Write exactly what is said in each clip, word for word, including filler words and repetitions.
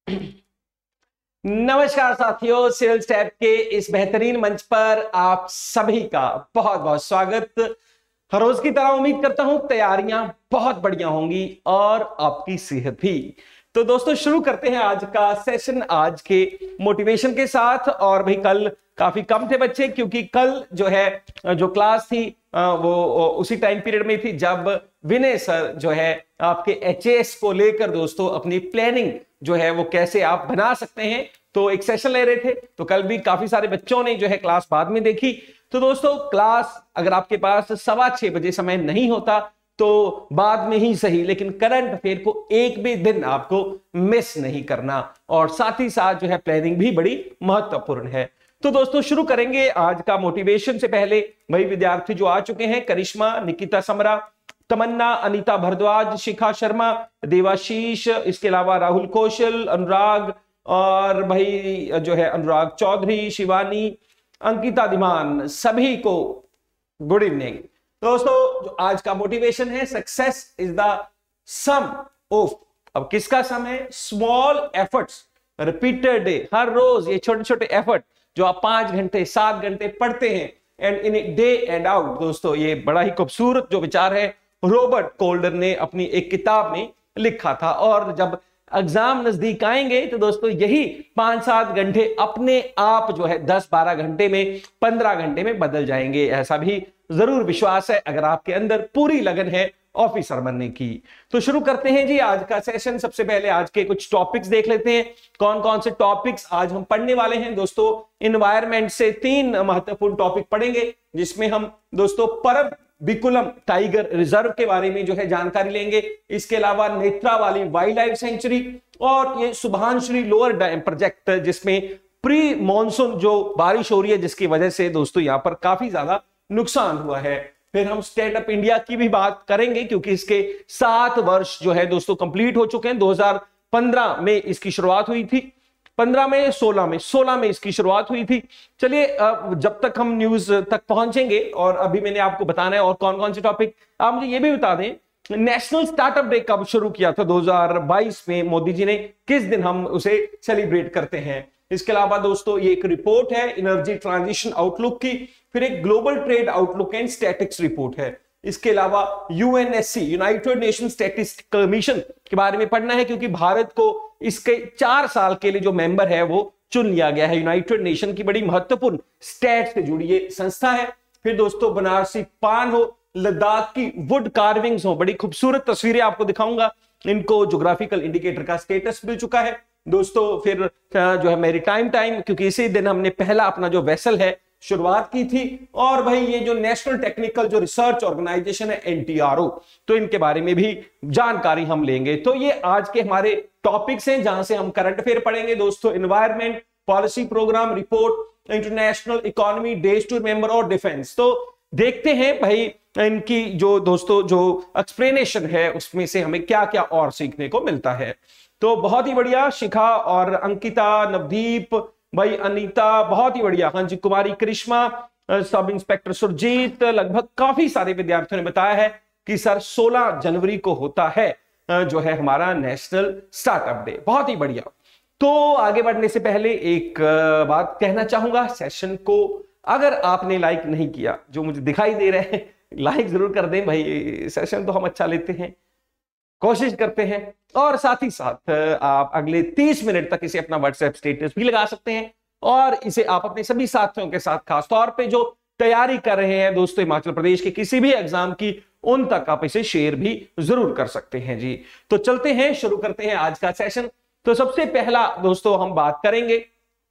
नमस्कार साथियों, civil step के इस बेहतरीन मंच पर आप सभी का बहुत बहुत स्वागत। हर रोज की तरह उम्मीद करता हूं तैयारियां बहुत बढ़िया होंगी और आपकी सेहत भी। तो दोस्तों शुरू करते हैं आज का सेशन आज के मोटिवेशन के साथ। और भाई कल काफी कम थे बच्चे, क्योंकि कल जो है जो क्लास थी वो उसी टाइम पीरियड में थी जब विनय सर जो है आपके एचएएस को लेकर दोस्तों अपनी प्लानिंग जो है वो कैसे आप बना सकते हैं तो एक सेशन ले रहे थे। तो कल भी काफी सारे बच्चों ने जो है क्लास बाद में देखी। तो दोस्तों क्लास अगर आपके पास सवा छह बजे समय नहीं होता तो बाद में ही सही, लेकिन करंट अफेयर को एक भी दिन आपको मिस नहीं करना, और साथ ही साथ जो है प्लानिंग भी बड़ी महत्वपूर्ण है। तो दोस्तों शुरू करेंगे आज का मोटिवेशन से पहले वही विद्यार्थी जो आ चुके हैं, करिश्मा, निकिता समरा, तमन्ना, अनीता भारद्वाज, शिखा शर्मा, देवाशीष, इसके अलावा राहुल कौशल, अनुराग, और भाई जो है अनुराग चौधरी, शिवानी, अंकिता धीमान, सभी को गुड इवनिंग। दोस्तों जो आज का मोटिवेशन है, success is the sum of, अब किसका सम है? स्मॉल एफर्ट्स रिपीटेड डे, हर रोज ये छोटे छोटे एफर्ट जो आप पांच घंटे सात घंटे पढ़ते हैं and in a day and out. दोस्तों ये बड़ा ही खूबसूरत जो विचार है रॉबर्ट कोल्डर ने अपनी एक किताब में लिखा था, और जब एग्जाम नजदीक आएंगे तो दोस्तों यही पांच सात घंटे अपने आप जो है दस बारह घंटे में, पंद्रह घंटे में बदल जाएंगे। ऐसा भी जरूर विश्वास है अगर आपके अंदर पूरी लगन है ऑफिसर बनने की। तो शुरू करते हैं जी आज का सेशन। सबसे पहले आज के कुछ टॉपिक्स देख लेते हैं, कौन कौन से टॉपिक्स आज हम पढ़ने वाले हैं। दोस्तों इन्वायरमेंट से तीन महत्वपूर्ण टॉपिक पढ़ेंगे, जिसमें हम दोस्तों परम बिकुलम टाइगर रिजर्व के बारे में जो है जानकारी लेंगे। इसके अलावा नेत्रावली वाइल्ड लाइफ सेंचुरी, और ये सुभानश्री लोअर डैम प्रोजेक्ट जिसमें प्री मॉनसून जो बारिश हो रही है जिसकी वजह से दोस्तों यहां पर काफी ज्यादा नुकसान हुआ है। फिर हम स्टैंड अप इंडिया की भी बात करेंगे, क्योंकि इसके सात वर्ष जो है दोस्तों कंप्लीट हो चुके हैं। दो हज़ार पंद्रह में इसकी शुरुआत हुई थी, पंद्रह में सोलह में सोलह में इसकी शुरुआत हुई थी। चलिए जब तक हम न्यूज तक पहुंचेंगे, और अभी मैंने आपको बताना है और कौन कौन से टॉपिक। आप मुझे ये भी बता दें नेशनल स्टार्टअप डे कब शुरू किया था? दो हज़ार बाईस में मोदी जी ने, किस दिन हम उसे सेलिब्रेट करते हैं। इसके अलावा दोस्तों ये एक रिपोर्ट है एनर्जी ट्रांजिशन आउटलुक की, फिर एक global trade outlook and statics report है। इसके अलावा UNSC united nation statistical mission के बारे में पढ़ना है, क्योंकि भारत को इसके चार साल के लिए जो मेंबर है वो चुन लिया गया है। यूनाइटेड नेशन की बड़ी महत्वपूर्ण स्टैट से जुड़ी ये संस्था है। फिर दोस्तों बनारसी पान हो, लद्दाख की वुड कार्विंग्स हो, बड़ी खूबसूरत तस्वीरें आपको दिखाऊंगा, इनको ज्योग्राफिकल इंडिकेटर का स्टेटस मिल चुका है। दोस्तों फिर जो है मैरीटाइम टाइम, क्योंकि इसी दिन हमने पहला अपना जो वेसल है शुरुआत की थी। और भाई ये जो नेशनल टेक्निकल जो रिसर्च ऑर्गेनाइजेशन है एनटीआरओ, तो इनके बारे में भी जानकारी हम लेंगे। तो ये आज के हमारे टॉपिक्स हैं जहां से हम करंट अफेयर पढ़ेंगे दोस्तों, environment, policy programme, report, international economy, days to remember और डिफेंस। तो देखते हैं भाई इनकी जो दोस्तों जो एक्सप्लेनेशन है उसमें से हमें क्या क्या और सीखने को मिलता है। तो बहुत ही बढ़िया, शिखा और अंकिता, नवदीप भाई, अनीता, बहुत ही बढ़िया, हाँ जी, कुमारी करिश्मा, सब इंस्पेक्टर सुरजीत, लगभग काफी सारे विद्यार्थियों ने बताया है कि सर सोलह जनवरी को होता है जो है हमारा नेशनल स्टार्टअप डे। बहुत ही बढ़िया। तो आगे बढ़ने से पहले एक बात कहना चाहूंगा, सेशन को अगर आपने लाइक नहीं किया, जो मुझे दिखाई दे रहे हैं, लाइक जरूर कर दें भाई, सेशन तो हम अच्छा लेते हैं, कोशिश करते हैं। और साथ ही साथ आप अगले तीस मिनट तक इसे अपना व्हाट्सएप स्टेटस भी लगा सकते हैं, और इसे आप अपने सभी साथियों के साथ, खासतौर पे जो तैयारी कर रहे हैं दोस्तों हिमाचल प्रदेश के किसी भी एग्जाम की, उन तक आप इसे शेयर भी जरूर कर सकते हैं जी। तो चलते हैं, शुरू करते हैं आज का सेशन। तो सबसे पहला दोस्तों हम बात करेंगे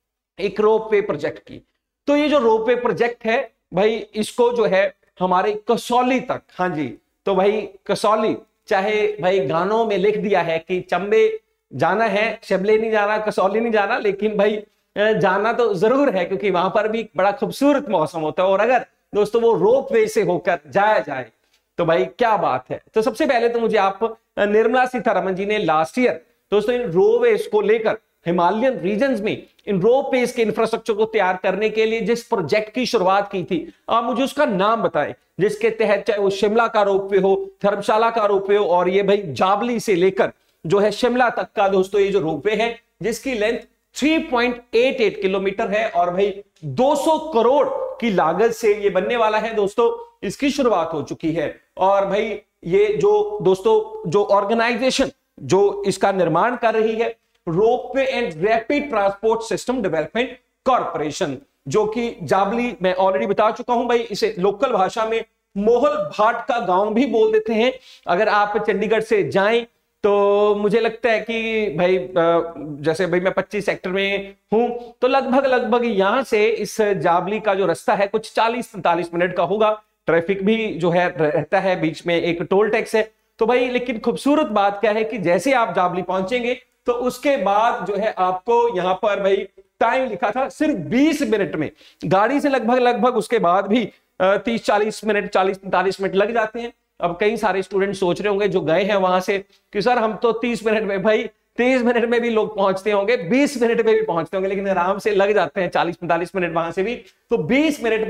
एक रोपवे प्रोजेक्ट की। तो ये जो रोपवे प्रोजेक्ट है भाई, इसको जो है हमारे कसौली तक, हाँ जी, तो भाई कसौली, चाहे भाई गानों में लिख दिया है कि चंबे जाना है, शिमले नहीं जाना, कसौली नहीं जाना, लेकिन भाई जाना तो जरूर है, क्योंकि वहां पर भी बड़ा खूबसूरत मौसम होता है। और अगर दोस्तों वो रोप वे से होकर जाया जाए तो भाई क्या बात है। तो सबसे पहले तो मुझे आप, निर्मला सीतारमन जी ने लास्ट ईयर दोस्तों इन रोपवेज को लेकर हिमालयन रीजन्स में इन रोपवेज के इंफ्रास्ट्रक्चर को तैयार करने के लिए जिस प्रोजेक्ट की शुरुआत की थी, आप मुझे उसका नाम बताएं, जिसके तहत चाहे वो शिमला का रोपवे हो, धर्मशाला का रोपवे हो, और ये भाई जाबली से लेकर जो है शिमला तक का दोस्तों ये जो रोपवे है जिसकी लेंथ तीन पॉइंट आठ आठ किलोमीटर है और भाई दो सौ करोड़ की लागत से ये बनने वाला है दोस्तों। इसकी शुरुआत हो चुकी है और भाई ये जो दोस्तों जो ऑर्गेनाइजेशन जो इसका निर्माण कर रही है, ropeway and rapid transport system development corporation, जो कि जाबली मैं ऑलरेडी बता चुका हूं भाई, इसे लोकल भाषा में मोहल भाट का गांव भी बोल देते हैं। अगर आप चंडीगढ़ से जाएं तो मुझे लगता है कि भाई जैसे भाई मैं पच्चीस सेक्टर में हूं तो लगभग लगभग यहां से इस जाबली का जो रास्ता है कुछ चालीस पैंतालीस मिनट का होगा। ट्रैफिक भी जो है रहता है, बीच में एक टोल टैक्स है। तो भाई लेकिन खूबसूरत बात क्या है कि जैसे आप जाबली पहुंचेंगे तो उसके बाद जो है आपको यहां पर भाई टाइम लिखा था सिर्फ बीस मिनट में, गाड़ी से लगभग लगभग उसके बाद भी तीस चालीस मिनट चालीस पैंतालीस मिनट लग जाते हैं। अब कई सारे स्टूडेंट सोच रहे होंगे जो गए हैं वहां से कि सर हम तो तीस मिनट में, भाई तीस मिनट में भी लोग पहुंचते होंगे, बीस मिनट में भी पहुंचते होंगे, लेकिन आराम से लग जाते हैं चालीस पैंतालीस मिनट वहां से भी। तो बीस मिनट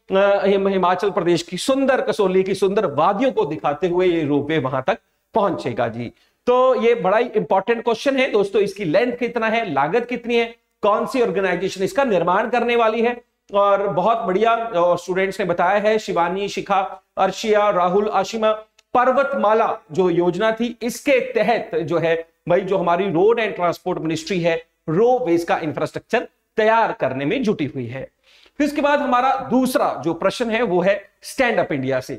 में हिमाचल प्रदेश की सुंदर कसौली की सुंदर वादियों को दिखाते हुए ये रोपवे वहां तक पहुंचेगा जी। तो ये बड़ा ही इंपॉर्टेंट क्वेश्चन है दोस्तों। इसकी लेंथ कितना है, लागत कितनी है, कौन सी ऑर्गेनाइजेशन इसका निर्माण करने वाली है, और बहुत बढ़िया स्टूडेंट्स ने बताया है, शिवानी, शिखा, अर्शिया, राहुल, आशिमा। पर्वतमाला जो योजना थी इसके तहत जो है भाई जो हमारी रोड एंड ट्रांसपोर्ट मिनिस्ट्री है रोपवेज का इंफ्रास्ट्रक्चर तैयार करने में जुटी हुई है। फिर इसके बाद हमारा दूसरा जो प्रश्न है वो है स्टैंड अप इंडिया से।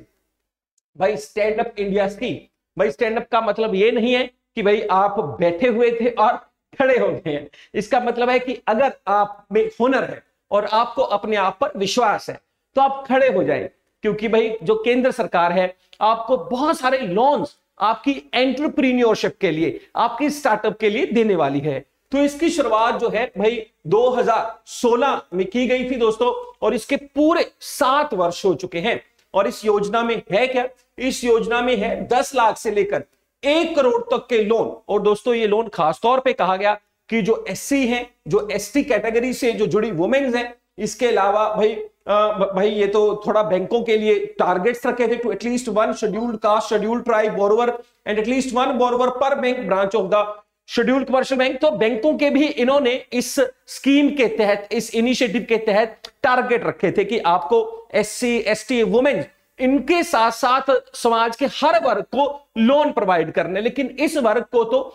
भाई स्टैंड अप इंडिया स्कीम, भाई स्टैंड अप का मतलब ये नहीं है कि भाई आप बैठे हुए थे और खड़े हो गए हैं। इसका मतलब है कि अगर आप में हुनर है और आपको अपने आप पर विश्वास है तो आप खड़े हो जाएं, क्योंकि भाई जो केंद्र सरकार है आपको बहुत सारे लोन्स आपकी एंटरप्रेन्योरशिप के लिए, आपकी स्टार्टअप के लिए देने वाली है। तो इसकी शुरुआत जो है भाई दो हज़ार सोलह में की गई थी दोस्तों, और इसके पूरे सात वर्ष हो चुके हैं। और इस योजना में है क्या, इस योजना में है दस लाख से लेकर एक करोड़ तक के लोन। और दोस्तों ये लोन खासतौर पे कहा गया कि जो एससी हैं, जो एसटी कैटेगरी से जो जुड़ी वुमेन्स हैं, इसके अलावा भाई आ, भाई ये तो थोड़ा बैंकों के लिए टारगेट्स रखे थे, to at least one scheduled caste, scheduled tribe borrower and at least one borrower per bank branch of the scheduled commercial bank. तो बैंकों के भी इन्होंने इस स्कीम के तहत, इस इनिशिएटिव के तहत टारगेट रखे थे कि आपको एससी, एसटी, वुमेन, इनके साथ साथ समाज के हर वर्ग को लोन प्रोवाइड करने। लेकिन इस वर्ग को तो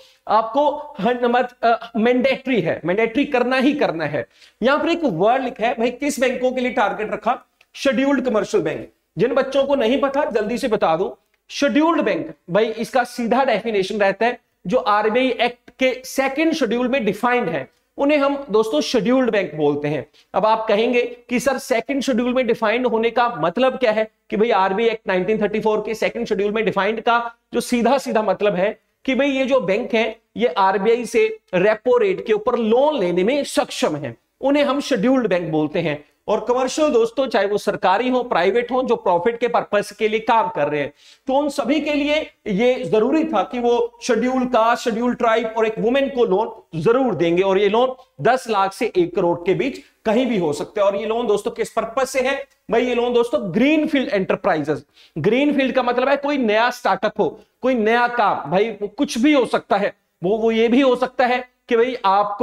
आपको मैंडेटरी है, मैंडेटरी करना ही करना है। यहां पर एक वर्ड लिखा है भाई, किस बैंकों के लिए टारगेट रखा, शेड्यूल्ड कमर्शियल बैंक। जिन बच्चों को नहीं पता जल्दी से बता दूं, शेड्यूल्ड बैंक भाई इसका सीधा डेफिनेशन रहता है जो आरबीआई एक्ट के सेकंड शेड्यूल में डिफाइंड है, उन्हें हम दोस्तों शेड्यूल्ड बैंक बोलते हैं। अब आप कहेंगे कि सर सेकंड शेड्यूल में डिफाइंड होने का मतलब क्या है, कि भाई RBI act nineteen thirty four के सेकंड शेड्यूल में डिफाइंड का जो सीधा सीधा मतलब है कि भाई ये जो बैंक है ये आरबीआई से रेपो रेट के ऊपर लोन लेने में सक्षम है, उन्हें हम शेड्यूल्ड बैंक बोलते हैं। और कमर्शियल दोस्तों, चाहे वो सरकारी हो, प्राइवेट हो, जो प्रॉफिट के पर्पस के लिए काम कर रहे हैं, तो उन सभी के लिए ये जरूरी था कि वो शेड्यूल कास्ट, शेड्यूल ट्राइब और एक वुमेन को लोन जरूर देंगे। और ये लोन दस लाख से एक करोड़ के बीच कहीं भी हो सकते हैं। और ये लोन दोस्तों किस पर्पस से है, भाई ये लोन दोस्तों green field enterprises, green field का मतलब है कोई नया स्टार्टअप हो, कोई नया काम, भाई कुछ भी हो सकता है। वो वो ये भी हो सकता है कि भाई आपको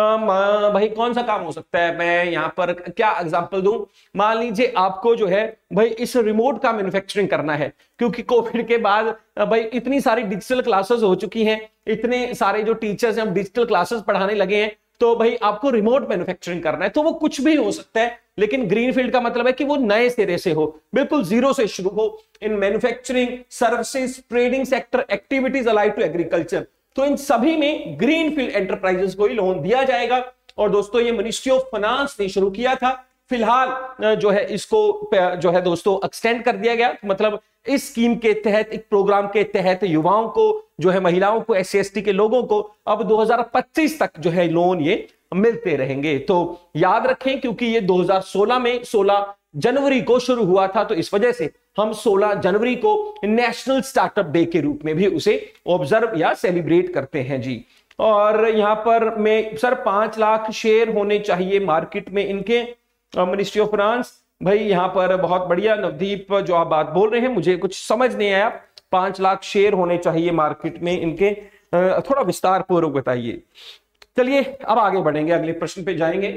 आ, भाई कौन सा काम हो सकता है, मैं यहां पर क्या एग्जांपल दूं, मान लीजिए आपको जो है भाई इस रिमोट का मैन्युफैक्चरिंग करना है, क्योंकि कोविड के बाद भाई इतनी सारी डिजिटल क्लासेस हो चुकी हैं, इतने सारे जो टीचर्स हैं डिजिटल क्लासेस पढ़ाने लगे हैं, तो भाई आपको रिमोट मैन्युफैक्चरिंग करना है। तो वो कुछ भी हो सकता है, लेकिन ग्रीन फील्ड का मतलब है कि वो नए सिरे से हो, बिल्कुल जीरो से शुरू हो, in manufacturing, services, trading sector, activities allied to agriculture. तो इन सभी में ग्रीन फील्ड एंटरप्राइजेस को ही लोन दिया जाएगा। और दोस्तों ये मिनिस्ट्री ऑफ फाइनेंस ने शुरू किया था, फिलहाल जो है इसको जो है दोस्तों एक्सटेंड कर दिया गया। मतलब इस स्कीम के तहत, एक प्रोग्राम के तहत युवाओं को जो है, महिलाओं को, एस सी एस टी के लोगों को अब दो हज़ार पच्चीस तक जो है लोन ये मिलते रहेंगे। तो याद रखें, क्योंकि ये दो हज़ार सोलह में सोलह जनवरी को शुरू हुआ था, तो इस वजह से हम सोलह जनवरी को नेशनल स्टार्टअप डे के रूप में भी उसे ऑब्जर्व या सेलिब्रेट करते हैं जी। और यहां पर मैं सर पांच लाख शेयर होने चाहिए मार्केट में इनके, मिनिस्ट्री ऑफ फाइनेंस। भाई यहां पर बहुत बढ़िया नवदीप जो आप बात बोल रहे हैं, मुझे कुछ समझ नहीं आया, पांच लाख शेयर होने चाहिए मार्केट में इनके, थोड़ा विस्तार पूर्वक बताइए। चलिए अब आगे बढ़ेंगे, अगले प्रश्न पे जाएंगे।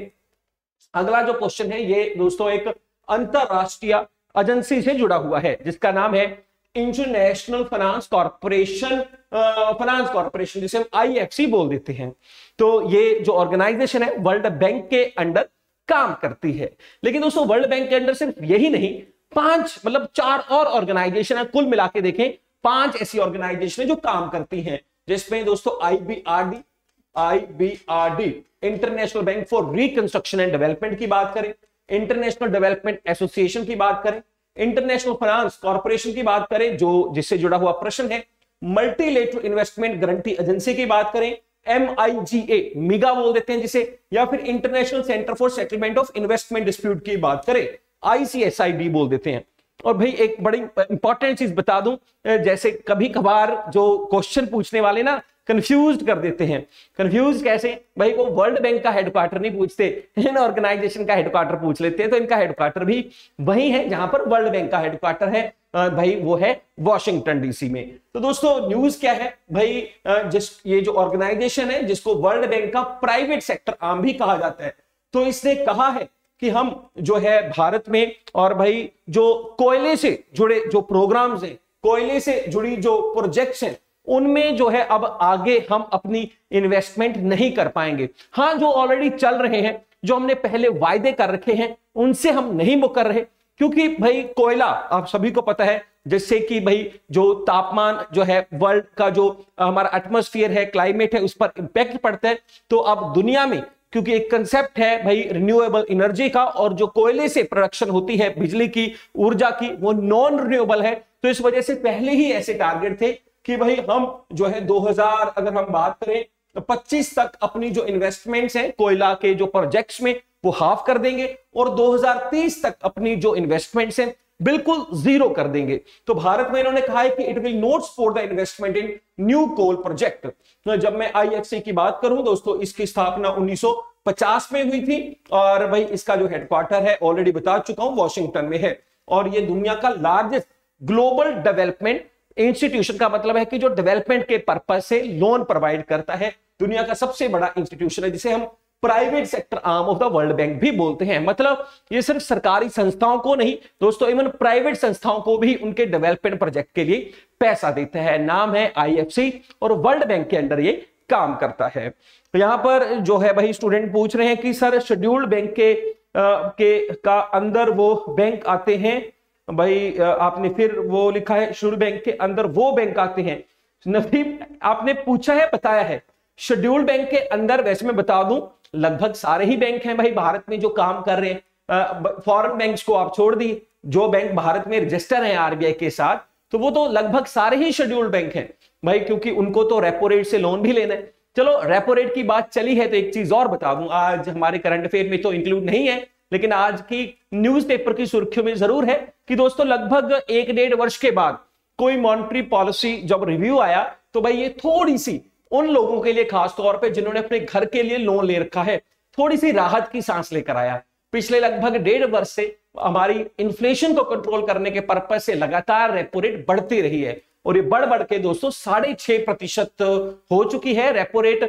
अगला जो क्वेश्चन है ये दोस्तों एक अंतरराष्ट्रीय एजेंसी से जुड़ा हुआ है जिसका नाम है international finance corporation, finance corporation जिसे हम आई एफ सी बोल देते हैं। तो ये जो ऑर्गेनाइजेशन है वर्ल्ड बैंक के अंडर काम करती है। लेकिन दोस्तों वर्ल्ड बैंक के अंडर सिर्फ यही नहीं, पांच मतलब चार और ऑर्गेनाइजेशन है, कुल मिला के देखें पांच ऐसी ऑर्गेनाइजेशन है जो काम करती हैं, जिसमें दोस्तों I B R D, I B R D international bank for reconstruction and development की बात करें, इंटरनेशनल डेवलपमेंट एसोसिएशन की बात करें, इंटरनेशनल फाइनेंस कॉर्पोरेशन की बात करें जो जिससे जुड़ा हुआ प्रश्न है, मल्टीलेटरल इन्वेस्टमेंट गारंटी एजेंसी की बात करें, एम आई जी ए मिगा बोल देते हैं जिसे, या फिर international centre for settlement of investment dispute की बात करें, आई सी एस आई डी बोल देते हैं। और भाई एक बड़ी इंपॉर्टेंट चीज बता दूं, जैसे कभी कभार जो क्वेश्चन पूछने वाले ना कंफ्यूज कर देते हैं। कंफ्यूज कैसे भाई, वो वर्ल्ड बैंक का हेडक्वार्टर नहीं पूछते, इन ऑर्गेनाइजेशन का हेडक्वार्टर पूछ लेते हैं। तो इनका हेडक्वार्टर भी वही है जहां पर वर्ल्ड बैंक का हेडक्वार्टर है भाई, वो है वॉशिंगटन डीसी में। तो दोस्तों न्यूज क्या है भाई, जिस ये जो ऑर्गेनाइजेशन है जिसको वर्ल्ड बैंक का प्राइवेट सेक्टर आर्म भी कहा जाता है, तो इसने कहा है कि हम जो है भारत में और भाई जो कोयले से जुड़े जो प्रोग्राम्स हैं, कोयले से जुड़ी जो प्रोजेक्ट्स हैं, उनमें जो है अब आगे हम अपनी इन्वेस्टमेंट नहीं कर पाएंगे। हां जो ऑलरेडी चल रहे हैं, जो हमने पहले वायदे कर रखे हैं, उनसे हम नहीं मुकर रहे, क्योंकि भाई कोयला आप सभी को पता है जिससे कि भाई जो तापमान जो है वर्ल्ड का जो हमारा एटमॉस्फेयर है, क्लाइमेट है, उस पर इंपैक्ट पड़ता है। तो अब दुनिया में क्योंकि एक कंसेप्ट है भाई रिन्यूएबल एनर्जी का, और जो कोयले से प्रोडक्शन होती है बिजली की ऊर्जा की वो नॉन रिन्यूएबल है, तो इस वजह से पहले ही ऐसे टारगेट थे कि भाई हम जो है दो हज़ार अगर हम बात करें तो पच्चीस तक अपनी जो इन्वेस्टमेंट्स हैं कोयला के जो प्रोजेक्ट्स में वो हाफ कर देंगे, और दो हज़ार तीस तक अपनी जो इन्वेस्टमेंट्स हैं बिल्कुल जीरो कर देंगे। तो भारत में इन्होंने कहा है कि it will not support the investment in new coal project. जब मैं आई एफ सी की बात करूं दोस्तों, इसकी स्थापना उन्नीस सौ पचास में हुई थी, और भाई इसका जो हेडक्वार्टर है ऑलरेडी बता चुका हूं वॉशिंगटन में है, और ये दुनिया का लार्जेस्ट ग्लोबल डेवलपमेंट इंस्टीट्यूशन का मतलब है कि जो डेवलपमेंट के पर्पज से लोन प्रोवाइड करता है, दुनिया का सबसे बड़ा इंस्टीट्यूशन है, जिसे हम private sector arm of the world bank भी बोलते हैं। मतलब ये सिर्फ सरकारी संस्थाओं को नहीं दोस्तों, इवन प्राइवेट संस्थाओं को भी उनके डेवलपमेंट प्रोजेक्ट के लिए पैसा देता है। नाम है आई एफ सी और वर्ल्ड बैंक के अंडर ये काम करता है। तो यहां पर जो है भाई स्टूडेंट पूछ रहे हैं कि सर शेड्यूल्ड बैंक के आ, के का अंदर वो बैंक आते हैं भाई, आपने फिर वो लिखा है शेड्यूल्ड बैंक के अंदर वो बैंक आते हैं। नफीब आपने पूछा है, बताया है शेड्यूल्ड बैंक के अंदर, वैसे मैं बता दूं लगभग सारे ही बैंक हैं भाई भारत में जो काम कर रहे हैं। फॉरेन बैंक्स को आप छोड़ दी, जो बैंक भारत में रजिस्टर है आर बी आई के साथ, तो वो तो लगभग सारे ही शेड्यूल्ड बैंक हैं भाई, क्योंकि उनको तो रेपो रेट से लोन भी लेना है। चलो रेपो रेट की बात चली है तो एक चीज और बता दूं, आज हमारे करंट अफेयर में तो इंक्लूड नहीं है, लेकिन आज की न्यूज़पेपर की सुर्खियों में जरूर है कि दोस्तों लगभग एक डेढ़ वर्ष के बाद कोई मॉनेटरी पॉलिसी जब रिव्यू आया, तो भाई ये थोड़ी सी उन लोगों के लिए, खास तौर पे जिन्होंने अपने घर के लिए लोन ले रखा है, थोड़ी सी राहत की सांस लेकर आया। पिछले लगभग डेढ़ वर्ष से हमारी इन्फ्लेशन को कंट्रोल करने के पर्पज से लगातार रेपो रेट बढ़ती रही है, और ये बढ़ बढ़ के दोस्तों साढ़े छह प्रतिशत हो चुकी है रेपो रेट,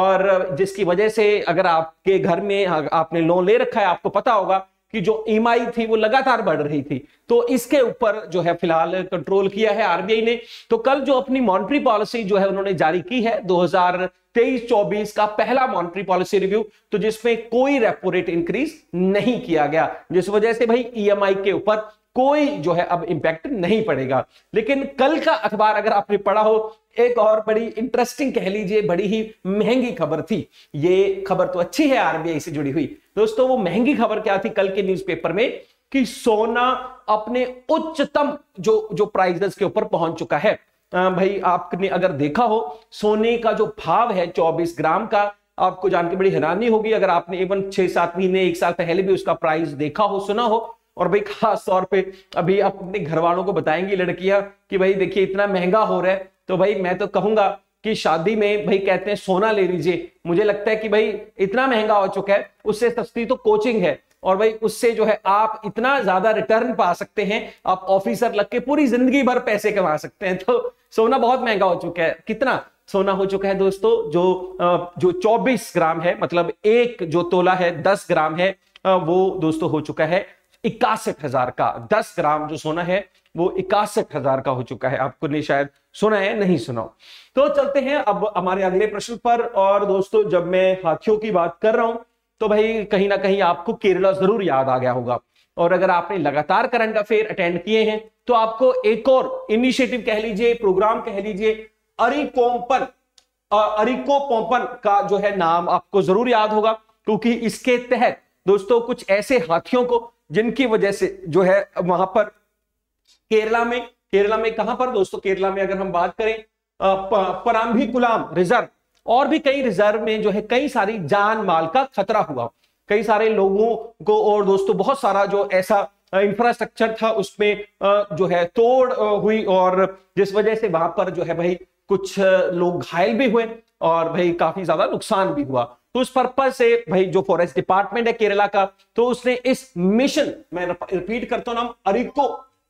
और जिसकी वजह से अगर आपके घर में आपने लोन ले रखा है, आपको पता होगा कि जो ई एम आई थी वो लगातार बढ़ रही थी। तो इसके ऊपर जो है फिलहाल कंट्रोल किया है आर बी आई ने। तो कल जो अपनी मॉनेटरी पॉलिसी जो है उन्होंने जारी की है दो हज़ार तेईस चौबीस का पहला मॉनेटरी पॉलिसी रिव्यू, तो जिसमें कोई रेपो रेट इंक्रीज नहीं किया गया, जिस वजह से भाई ई एम आई के ऊपर कोई जो है अब इंपैक्ट नहीं पड़ेगा। लेकिन कल का अखबार अगर आपने पढ़ा हो, एक और बड़ी इंटरेस्टिंग कह लीजिए, बड़ी ही महंगी खबर थी। ये खबर तो अच्छी है आर बी आई से जुड़ी हुई दोस्तों, वो महंगी खबर क्या थी कल के न्यूज़पेपर में कि सोना अपने उच्चतम जो जो प्राइसेस के ऊपर पहुंच चुका है। आ, भाई आपने अगर देखा हो सोने का जो भाव है चौबीस ग्राम का, आपको जान के बड़ी हैरानी होगी अगर आपने इवन छह सात महीने एक साल पहले भी उसका प्राइस देखा हो, सुना हो। और भाई खास तौर पे अभी आप अपने घर वालों को बताएंगी लड़कियां कि भाई देखिए इतना महंगा हो रहा है, तो भाई मैं तो कहूंगा कि शादी में भाई कहते हैं सोना ले लीजिए। मुझे लगता है कि भाई इतना महंगा हो चुका है, उससे सस्ती तो कोचिंग है, और भाई उससे जो है आप इतना ज्यादा रिटर्न पा सकते हैं, आप ऑफिसर लग के पूरी जिंदगी भर पैसे कमा सकते हैं। तो सोना बहुत महंगा हो चुका है, कितना सोना हो चुका है दोस्तों, जो जो चौबीस ग्राम है, मतलब एक जो तोला है दस ग्राम है, वो दोस्तों हो चुका है इक्यासठ हजार का। दस ग्राम जो सोना है वो इक्यासठ हजार का हो चुका है। आपको ने शायद सुना है, नहीं सुना। तो चलते हैं अब हमारे अगले प्रश्न पर। और दोस्तों जब मैं हाथियों की बात कर रहा हूं तो भाई कहीं ना कहीं आपको केरला जरूर याद आ गया होगा। और अगर आपने लगातार करंट अफेयर अटेंड किए हैं तो आपको एक और इनिशिएटिव कह लीजिए, प्रोग्राम कह लीजिए, अरिकोम्पन अरिकोपोंपन का जो है नाम आपको जरूर याद होगा, क्योंकि इसके तहत दोस्तों कुछ ऐसे हाथियों को जिनकी वजह से जो है वहां पर केरला में केरला में कहां पर दोस्तों, केरला में अगर हम बात करें पराम्बिकुलम रिजर्व और भी कई रिजर्व में जो है कई सारी जान माल का खतरा हुआ। कई सारे लोगों को और दोस्तों बहुत सारा जो ऐसा इंफ्रास्ट्रक्चर था उसमें जो है तोड़ हुई, और जिस वजह से वहां पर जो है भाई कुछ लोग घायल भी हुए और भाई काफी ज्यादा नुकसान भी हुआ। तो उस पर्पज से भाई जो फॉरेस्ट डिपार्टमेंट है केरला का, तो उसने इस मिशन, मैं रिपीट करता हूं नाम, अरिको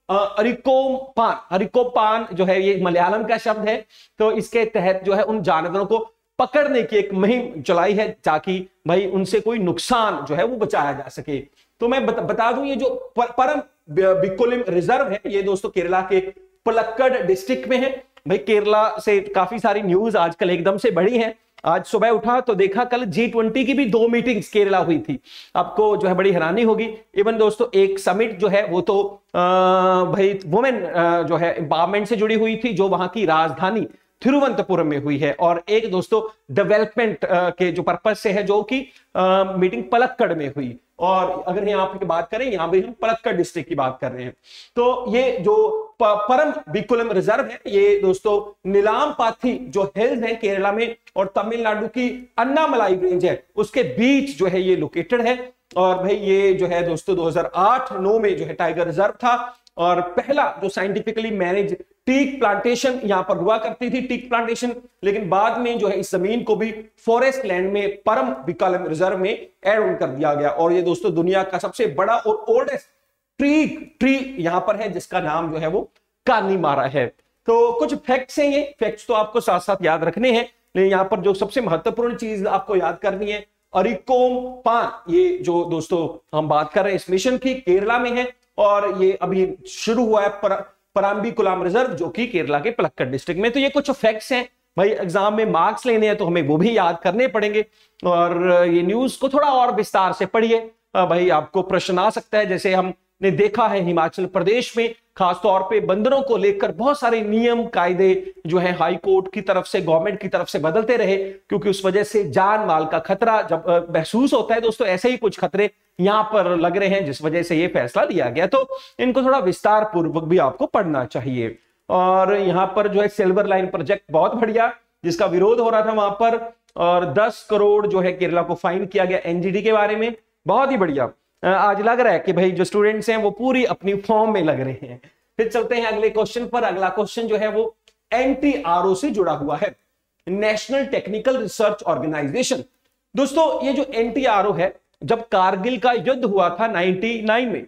अरिकोपान अरिकोपान जो है ये मलयालम का शब्द है। तो इसके तहत जो है उन जानवरों को पकड़ने की एक मुहिम चलाई है ताकि भाई उनसे कोई नुकसान जो है वो बचाया जा सके। तो मैं बता, बता दूं ये जो परम बिकुलम रिजर्व है ये दोस्तों केरला के पलक्कड़ डिस्ट्रिक्ट में है। भाई केरला से काफी सारी न्यूज आजकल एकदम से बढ़ी है। आज सुबह उठा तो देखा कल जी ट्वेंटी की भी दो मीटिंग्स केरला हुई थी। आपको जो है बड़ी हैरानी होगी। इवन दोस्तों एक समिट जो है वो तो आ, भाई वुमेन जो है एम्पावरमेंट से जुड़ी हुई थी, जो वहां की राजधानी तिरुवनंतपुरम में हुई है। और एक दोस्तों डेवलपमेंट के जो पर्पज से है जो कि मीटिंग पलक्कड़ में हुई। और अगर यहाँ पे बात करें, यहाँ भी हम पलक्कड़ डिस्ट्रिक्ट की बात कर रहे हैं। तो ये जो परम बिकुलम रिजर्व है ये दोस्तों नीलाम पाथी जो हिल्स है केरला में और तमिलनाडु की अन्नामलाई रेंज है उसके बीच जो है ये लोकेटेड है। और भाई ये जो है दोस्तों दो हज़ार आठ नौ में जो है टाइगर रिजर्व था और पहला जो साइंटिफिकली मैनेज टीक प्लांटेशन यहां पर हुआ करती थी, टीक प्लांटेशन। लेकिन बाद में जो है इस जमीन को भी फॉरेस्ट लैंड में परम बिकुलम रिजर्व में एड ऑन कर दिया गया। और ये दोस्तों दुनिया का सबसे बड़ा और ओल्डेस्ट ट्री ट्री यहां पर है जिसका नाम जो है वो कान्नीमारा है। तो कुछ फैक्ट्स हैं, ये फैक्ट्स तो आपको साथ साथ याद रखने हैं, लेकिन यहां पर जो सबसे महत्वपूर्ण चीज आपको याद करनी है, अरिकोम्पान, ये जो दोस्तों हम बात कर रहे हैं इस मिशन की, केरला में है और ये अभी शुरू हुआ है पर, पराम्बिकुलम रिजर्व जो कि केरला के पलक्कड़ डिस्ट्रिक्ट में। तो ये कुछ फैक्ट्स हैं भाई, एग्जाम में मार्क्स लेने हैं तो हमें वो भी याद करने पड़ेंगे। और ये न्यूज को थोड़ा और विस्तार से पढ़िए भाई, आपको प्रश्न आ सकता है। जैसे हमने देखा है हिमाचल प्रदेश में खासतौर पे बंदरों को लेकर बहुत सारे नियम कायदे जो है हाई कोर्ट की तरफ से, गवर्नमेंट की तरफ से बदलते रहे, क्योंकि उस वजह से जान माल का खतरा जब महसूस होता है दोस्तों, ऐसे ही कुछ खतरे यहां पर लग रहे हैं जिस वजह से ये फैसला लिया गया। तो इनको थोड़ा विस्तार पूर्वक भी आपको पढ़ना चाहिए। और यहां पर जो है सिल्वर लाइन प्रोजेक्ट बहुत बढ़िया, जिसका विरोध हो रहा था वहां पर, और दस करोड़ जो है केरला को फाइन किया गया एनजीडी के बारे में, बहुत ही बढ़िया। आज लग रहा है कि भाई जो स्टूडेंट्स हैं वो पूरी अपनी फॉर्म में लग रहे हैं। फिर चलते हैं अगले क्वेश्चन पर। अगला क्वेश्चन जो है वो एनटीआरओ से जुड़ा हुआ है, नेशनल टेक्निकल रिसर्च ऑर्गेनाइजेशन। दोस्तों ये जो एनटीआरओ है, जब कारगिल का युद्ध हुआ था निन्यानवे में,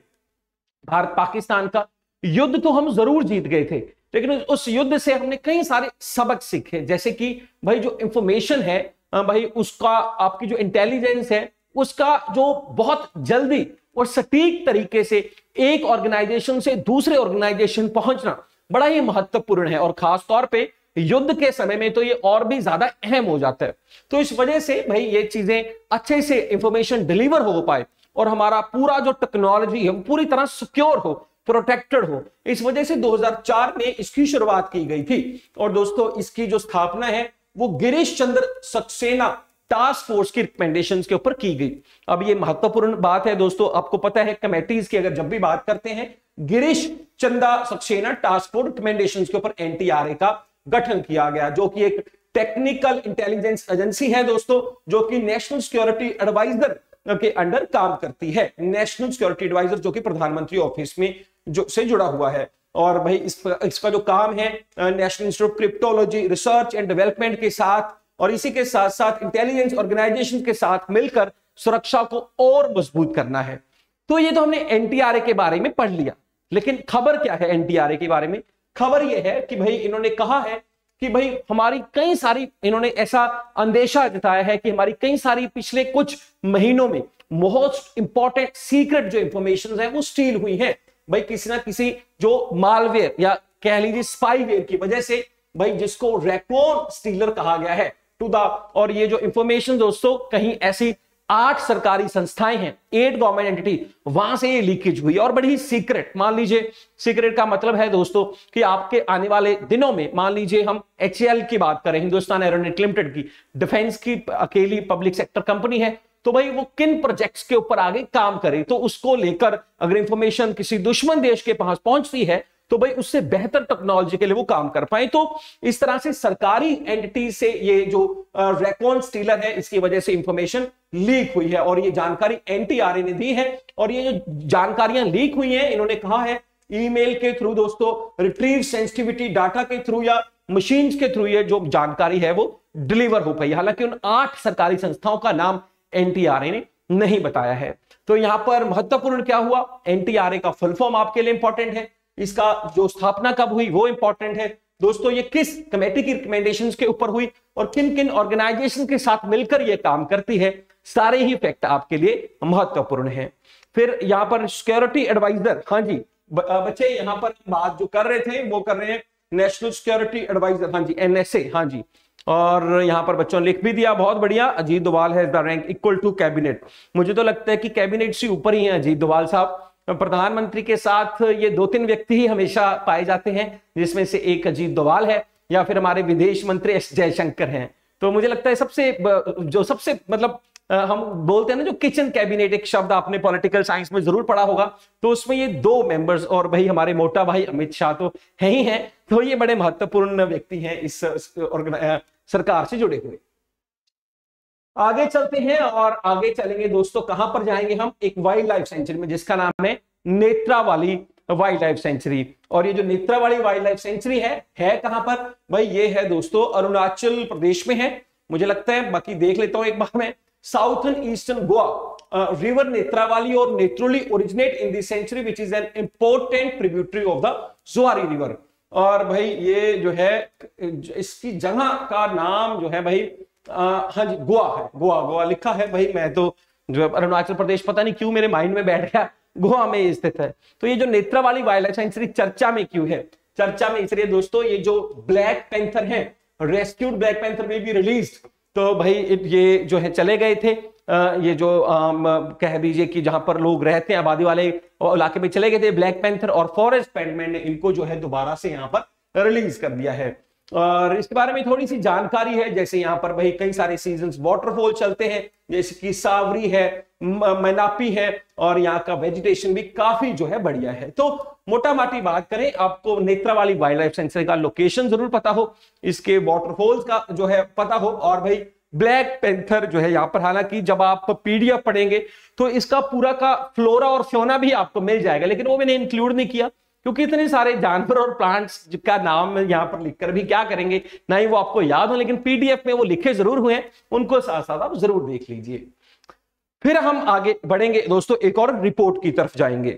भारत पाकिस्तान का युद्ध तो हम जरूर जीत गए थे, लेकिन उस युद्ध से हमने कई सारे सबक सीखे। जैसे कि भाई जो इंफॉर्मेशन है भाई उसका, आपकी जो इंटेलिजेंस है उसका जो बहुत जल्दी और सटीक तरीके से एक ऑर्गेनाइजेशन से दूसरे ऑर्गेनाइजेशन पहुंचना बड़ा ही महत्वपूर्ण है। और खास तौर पे युद्ध के समय में तो ये और भी ज्यादा अहम हो जाता है। तो इस वजह से भाई ये चीजें अच्छे से इंफॉर्मेशन डिलीवर हो पाए और हमारा पूरा जो टेक्नोलॉजी है पूरी तरह सिक्योर हो, प्रोटेक्टेड हो। इस वजह से दो हज़ार चार में इसकी शुरुआत की गई थी। और दोस्तों इसकी जो स्थापना है वो गिरीश चंद्र सक्सेना टास्क फोर्स की रिकमेंडेशंस के ऊपर की गई। अब ये महत्वपूर्ण बात है दोस्तों, आपको पता है कमेटीज की अगर जब भी बात करते हैं, Girish Chandra Saxena task force recommendations के ऊपर एनटीआरए का गठन किया गया, जो कि एक टेक्निकल इंटेलिजेंस एजेंसी है दोस्तों, जो कि नेशनल सिक्योरिटी एडवाइजर के अंडर काम करती है। नेशनल सिक्योरिटी एडवाइजर जो कि प्रधानमंत्री ऑफिस में जो से जुड़ा हुआ है। और भाई इस, इसका जो काम है national institute cryptology research and development के साथ और इसी के साथ साथ इंटेलिजेंस ऑर्गेनाइजेशन के साथ मिलकर सुरक्षा को और मजबूत करना है। तो ये तो हमने एनटीआरए के बारे में पढ़ लिया, लेकिन खबर क्या है एनटीआरए के बारे में? खबर यह है कि भाई इन्होंने कहा है कि भाई हमारी कई सारी, इन्होंने ऐसा अंदेशा जताया है कि हमारी कई सारी पिछले कुछ महीनों में मोस्ट इंपॉर्टेंट सीक्रेट जो इंफॉर्मेशन है वो स्टील हुई है भाई किसी ना किसी जो मालवेयर या कह लीजिए स्पाईवेयर की वजह से, भाई जिसको रैकॉन स्टीलर कहा गया है टू द। और ये जो इंफॉर्मेशन दोस्तों कहीं ऐसी आठ सरकारी संस्थाएं हैं, एट गवर्नमेंट एंटिटी, वहां से ये लीकेज हुई और बड़ी सीक्रेट। मान लीजिए सीक्रेट का मतलब है दोस्तों कि आपके आने वाले दिनों में, मान लीजिए हम एच ए एल की बात करें, हिंदुस्तान एरोनॉटिक्स लिमिटेड की, डिफेंस की अकेली पब्लिक सेक्टर कंपनी है, तो भाई वो किन प्रोजेक्ट्स के ऊपर आगे काम करे, तो उसको लेकर अगर इंफॉर्मेशन किसी दुश्मन देश के पास पहुंचती है तो भाई उससे बेहतर टेक्नोलॉजी के लिए वो काम कर पाए। तो इस तरह से सरकारी एंटिटी से ये जो रैकॉन स्टीलर है इसकी वजह से इंफॉर्मेशन लीक हुई है और ये जानकारी एन टी आर ए ने दी है। और ये जो जानकारियां लीक हुई हैं, इन्होंने कहा है ईमेल के थ्रू दोस्तों, रिट्रीव सेंसिटिविटी डाटा के थ्रू या मशीन्स के थ्रू ये जो जानकारी है वो डिलीवर हो पाई। हालांकि उन आठ सरकारी संस्थाओं का नाम एन टी आर ए ने नहीं बताया है। तो यहां पर महत्वपूर्ण क्या हुआ, एन टी आर ए का फुल फॉर्म आपके लिए इंपॉर्टेंट है, इसका जो स्थापना कब हुई वो इंपॉर्टेंट है दोस्तों, ये किस कमेटी की रिकमेंडेशंस के ऊपर हुई और किन किन ऑर्गेनाइजेशन के साथ मिलकर ये काम करती है, सारे ही फैक्ट आपके लिए महत्वपूर्ण है। फिर यहां पर सिक्योरिटी एडवाइजर, हाँ जी बच्चे यहां पर बात जो कर रहे थे वो कर रहे हैं नेशनल सिक्योरिटी एडवाइजर, हाँ जी एन एस ए, हाँ जी। और यहां पर बच्चों ने लिख भी दिया, बहुत बढ़िया, अजीत डोभाल है the rank equal to cabinet. मुझे तो लगता है कि कैबिनेट से ऊपर ही है अजीत डोभाल साहब। प्रधानमंत्री के साथ ये दो तीन व्यक्ति ही हमेशा पाए जाते हैं, जिसमें से एक अजीत डोभाल है या फिर हमारे विदेश मंत्री एस जयशंकर हैं। तो मुझे लगता है सबसे जो सबसे मतलब हम बोलते हैं ना जो किचन कैबिनेट, एक शब्द आपने पॉलिटिकल साइंस में जरूर पढ़ा होगा, तो उसमें ये दो मेंबर्स और भाई हमारे मोटा भाई अमित शाह तो है ही हैं, तो ये बड़े महत्वपूर्ण व्यक्ति हैं इस सरकार से जुड़े हुए। आगे चलते हैं और आगे चलेंगे दोस्तों, कहां पर जाएंगे हम, एक वाइल्ड लाइफ सेंचुरी में जिसका नाम है नेत्रावली वाइल्ड लाइफ सेंचुरी। और ये जो नेत्रावली वाइल्ड लाइफ सेंचुरी है है कहां पर भाई, ये है दोस्तों अरुणाचल प्रदेश में है मुझे लगता है, बाकी देख लेता हूं एक बार मैं। Southern eastern Goa river Netravali और Netroli originate in the sanctuary which is an important tributary of the Zuari river. और भाई ये जो है इसकी जगह का नाम जो है भाई आ, हाँ जी गोवा है, गोवा गोवा लिखा है भाई, मैं तो जो अरुणाचल प्रदेश पता नहीं क्यों मेरे माइंड में बैठ गया, गोवा में स्थित है। तो ये जो नेत्रावली वाइल्ड लाइफ सेंचुरी चर्चा में क्यों है, चर्चा में इसलिए दोस्तों ये जो ब्लैक पैंथर है, rescued black panther will be released, तो भाई ये जो है चले गए थे, ये जो कह दीजिए कि जहां पर लोग रहते हैं आबादी वाले इलाके में चले गए थे ब्लैक पैंथर, और फॉरेस्ट डिपार्टमेंट ने इनको जो है दोबारा से यहाँ पर रिलीज कर दिया है। और इसके बारे में थोड़ी सी जानकारी है, जैसे यहाँ पर भाई कई सारे सीजन्स वाटरफॉल चलते हैं, जैसे कि सावरी है, मैनापी है, और यहाँ का वेजिटेशन भी काफी जो है बढ़िया है। तो मोटा माटी बात करें, आपको नेत्रावली वाइल्ड लाइफ सेंचुरी का लोकेशन जरूर पता हो, इसके वाटरफॉल्स का जो है पता हो, और भाई ब्लैक पैंथर जो है यहाँ पर, हालांकि जब आप पीडीएफ पढ़ेंगे तो इसका पूरा का फ्लोरा और फ्योना भी आपको मिल जाएगा, लेकिन वो मैंने इंक्लूड नहीं किया क्योंकि इतने सारे जानवर और प्लांट्स का नाम यहाँ पर लिखकर भी क्या करेंगे, ना ही वो आपको याद हो, लेकिन पीडीएफ में वो लिखे जरूर हुए हैं, उनको साथ साथ आप जरूर देख लीजिए। फिर हम आगे बढ़ेंगे दोस्तों, एक और रिपोर्ट की तरफ जाएंगे।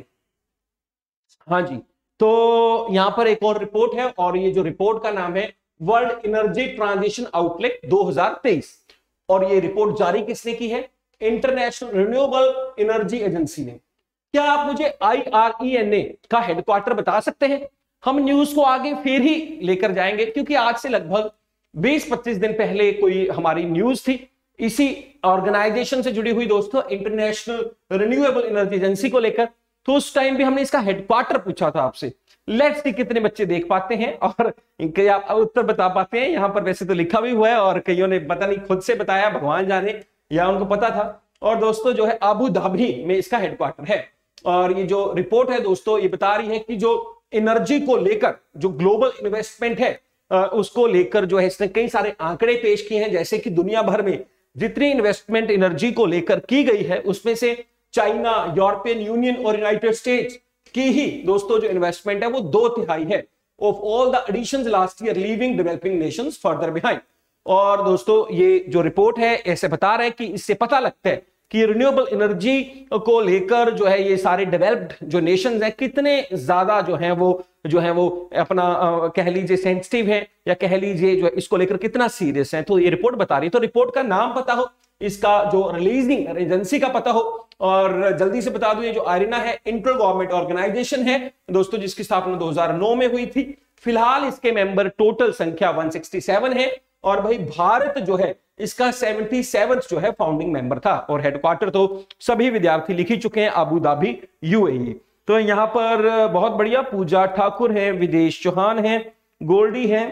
हाँ जी, तो यहां पर एक और रिपोर्ट है, और ये जो रिपोर्ट का नाम है वर्ल्ड एनर्जी ट्रांजिशन आउटलुक दो हज़ार तेईस, और ये रिपोर्ट जारी किसने की है, इंटरनेशनल रिन्यूएबल एनर्जी एजेंसी ने। क्या आप मुझे I R E N A का हेडक्वार्टर बता सकते हैं? हम न्यूज को आगे फिर ही लेकर जाएंगे, क्योंकि आज से लगभग बीस पच्चीस दिन पहले कोई हमारी न्यूज थी इसी ऑर्गेनाइजेशन से जुड़ी हुई दोस्तों, इंटरनेशनल रिन्यूएबल एनर्जी एजेंसी को लेकर। तो उस टाइम भी हमने इसका हेडक्वार्टर पूछा था आपसे। लेट्स सी कितने बच्चे देख पाते हैं और इनके आप उत्तर बता पाते हैं। यहां पर वैसे तो लिखा भी हुआ है, और कईयों ने पता नहीं खुद से बताया, भगवान जाने, या उनको पता था। और दोस्तों जो है अबू धाबी में इसका हेडक्वार्टर है। और ये जो रिपोर्ट है दोस्तों, ये बता रही है कि जो एनर्जी को लेकर जो ग्लोबल इन्वेस्टमेंट है उसको लेकर जो है इसने कई सारे आंकड़े पेश किए हैं, जैसे कि दुनिया भर में जितनी इन्वेस्टमेंट एनर्जी को लेकर की गई है उसमें से चाइना, यूरोपियन यूनियन और यूनाइटेड स्टेट्स की ही दोस्तों जो इन्वेस्टमेंट है वो दो तिहाई है of all the additions last year, leaving developing nations further behind. और दोस्तों ये जो रिपोर्ट है ऐसे बता रहे हैं कि इससे पता लगता है कि रिन्यूएबल एनर्जी को लेकर जो है ये सारे डेवलप्ड जो नेशंस हैं कितने ज्यादा जो हैं वो जो है वो अपना कह लीजिए सेंसिटिव है, या कह लीजिए जो है इसको लेकर कितना सीरियस है। तो ये रिपोर्ट बता रही है। तो रिपोर्ट का नाम पता हो, इसका जो रिलीजिंग एजेंसी का पता हो, और जल्दी से बता दूं ये जो आयरिना है इंटर गवर्नमेंट ऑर्गेनाइजेशन है दोस्तों, जिसकी स्थापना दो हज़ार नौ में हुई थी। फिलहाल इसके मेंबर टोटल संख्या एक सौ सरसठ है, और भाई भारत जो है इसका सतहत्तरवां जो है फाउंडिंग मेंबर था, और हेडक्वार्टर तो सभी विद्यार्थी लिख ही चुके हैं, अबू धाबी यूएई। तो यहां पर बहुत बढ़िया पूजा ठाकुर है, विदेश चौहान है, गोल्डी है,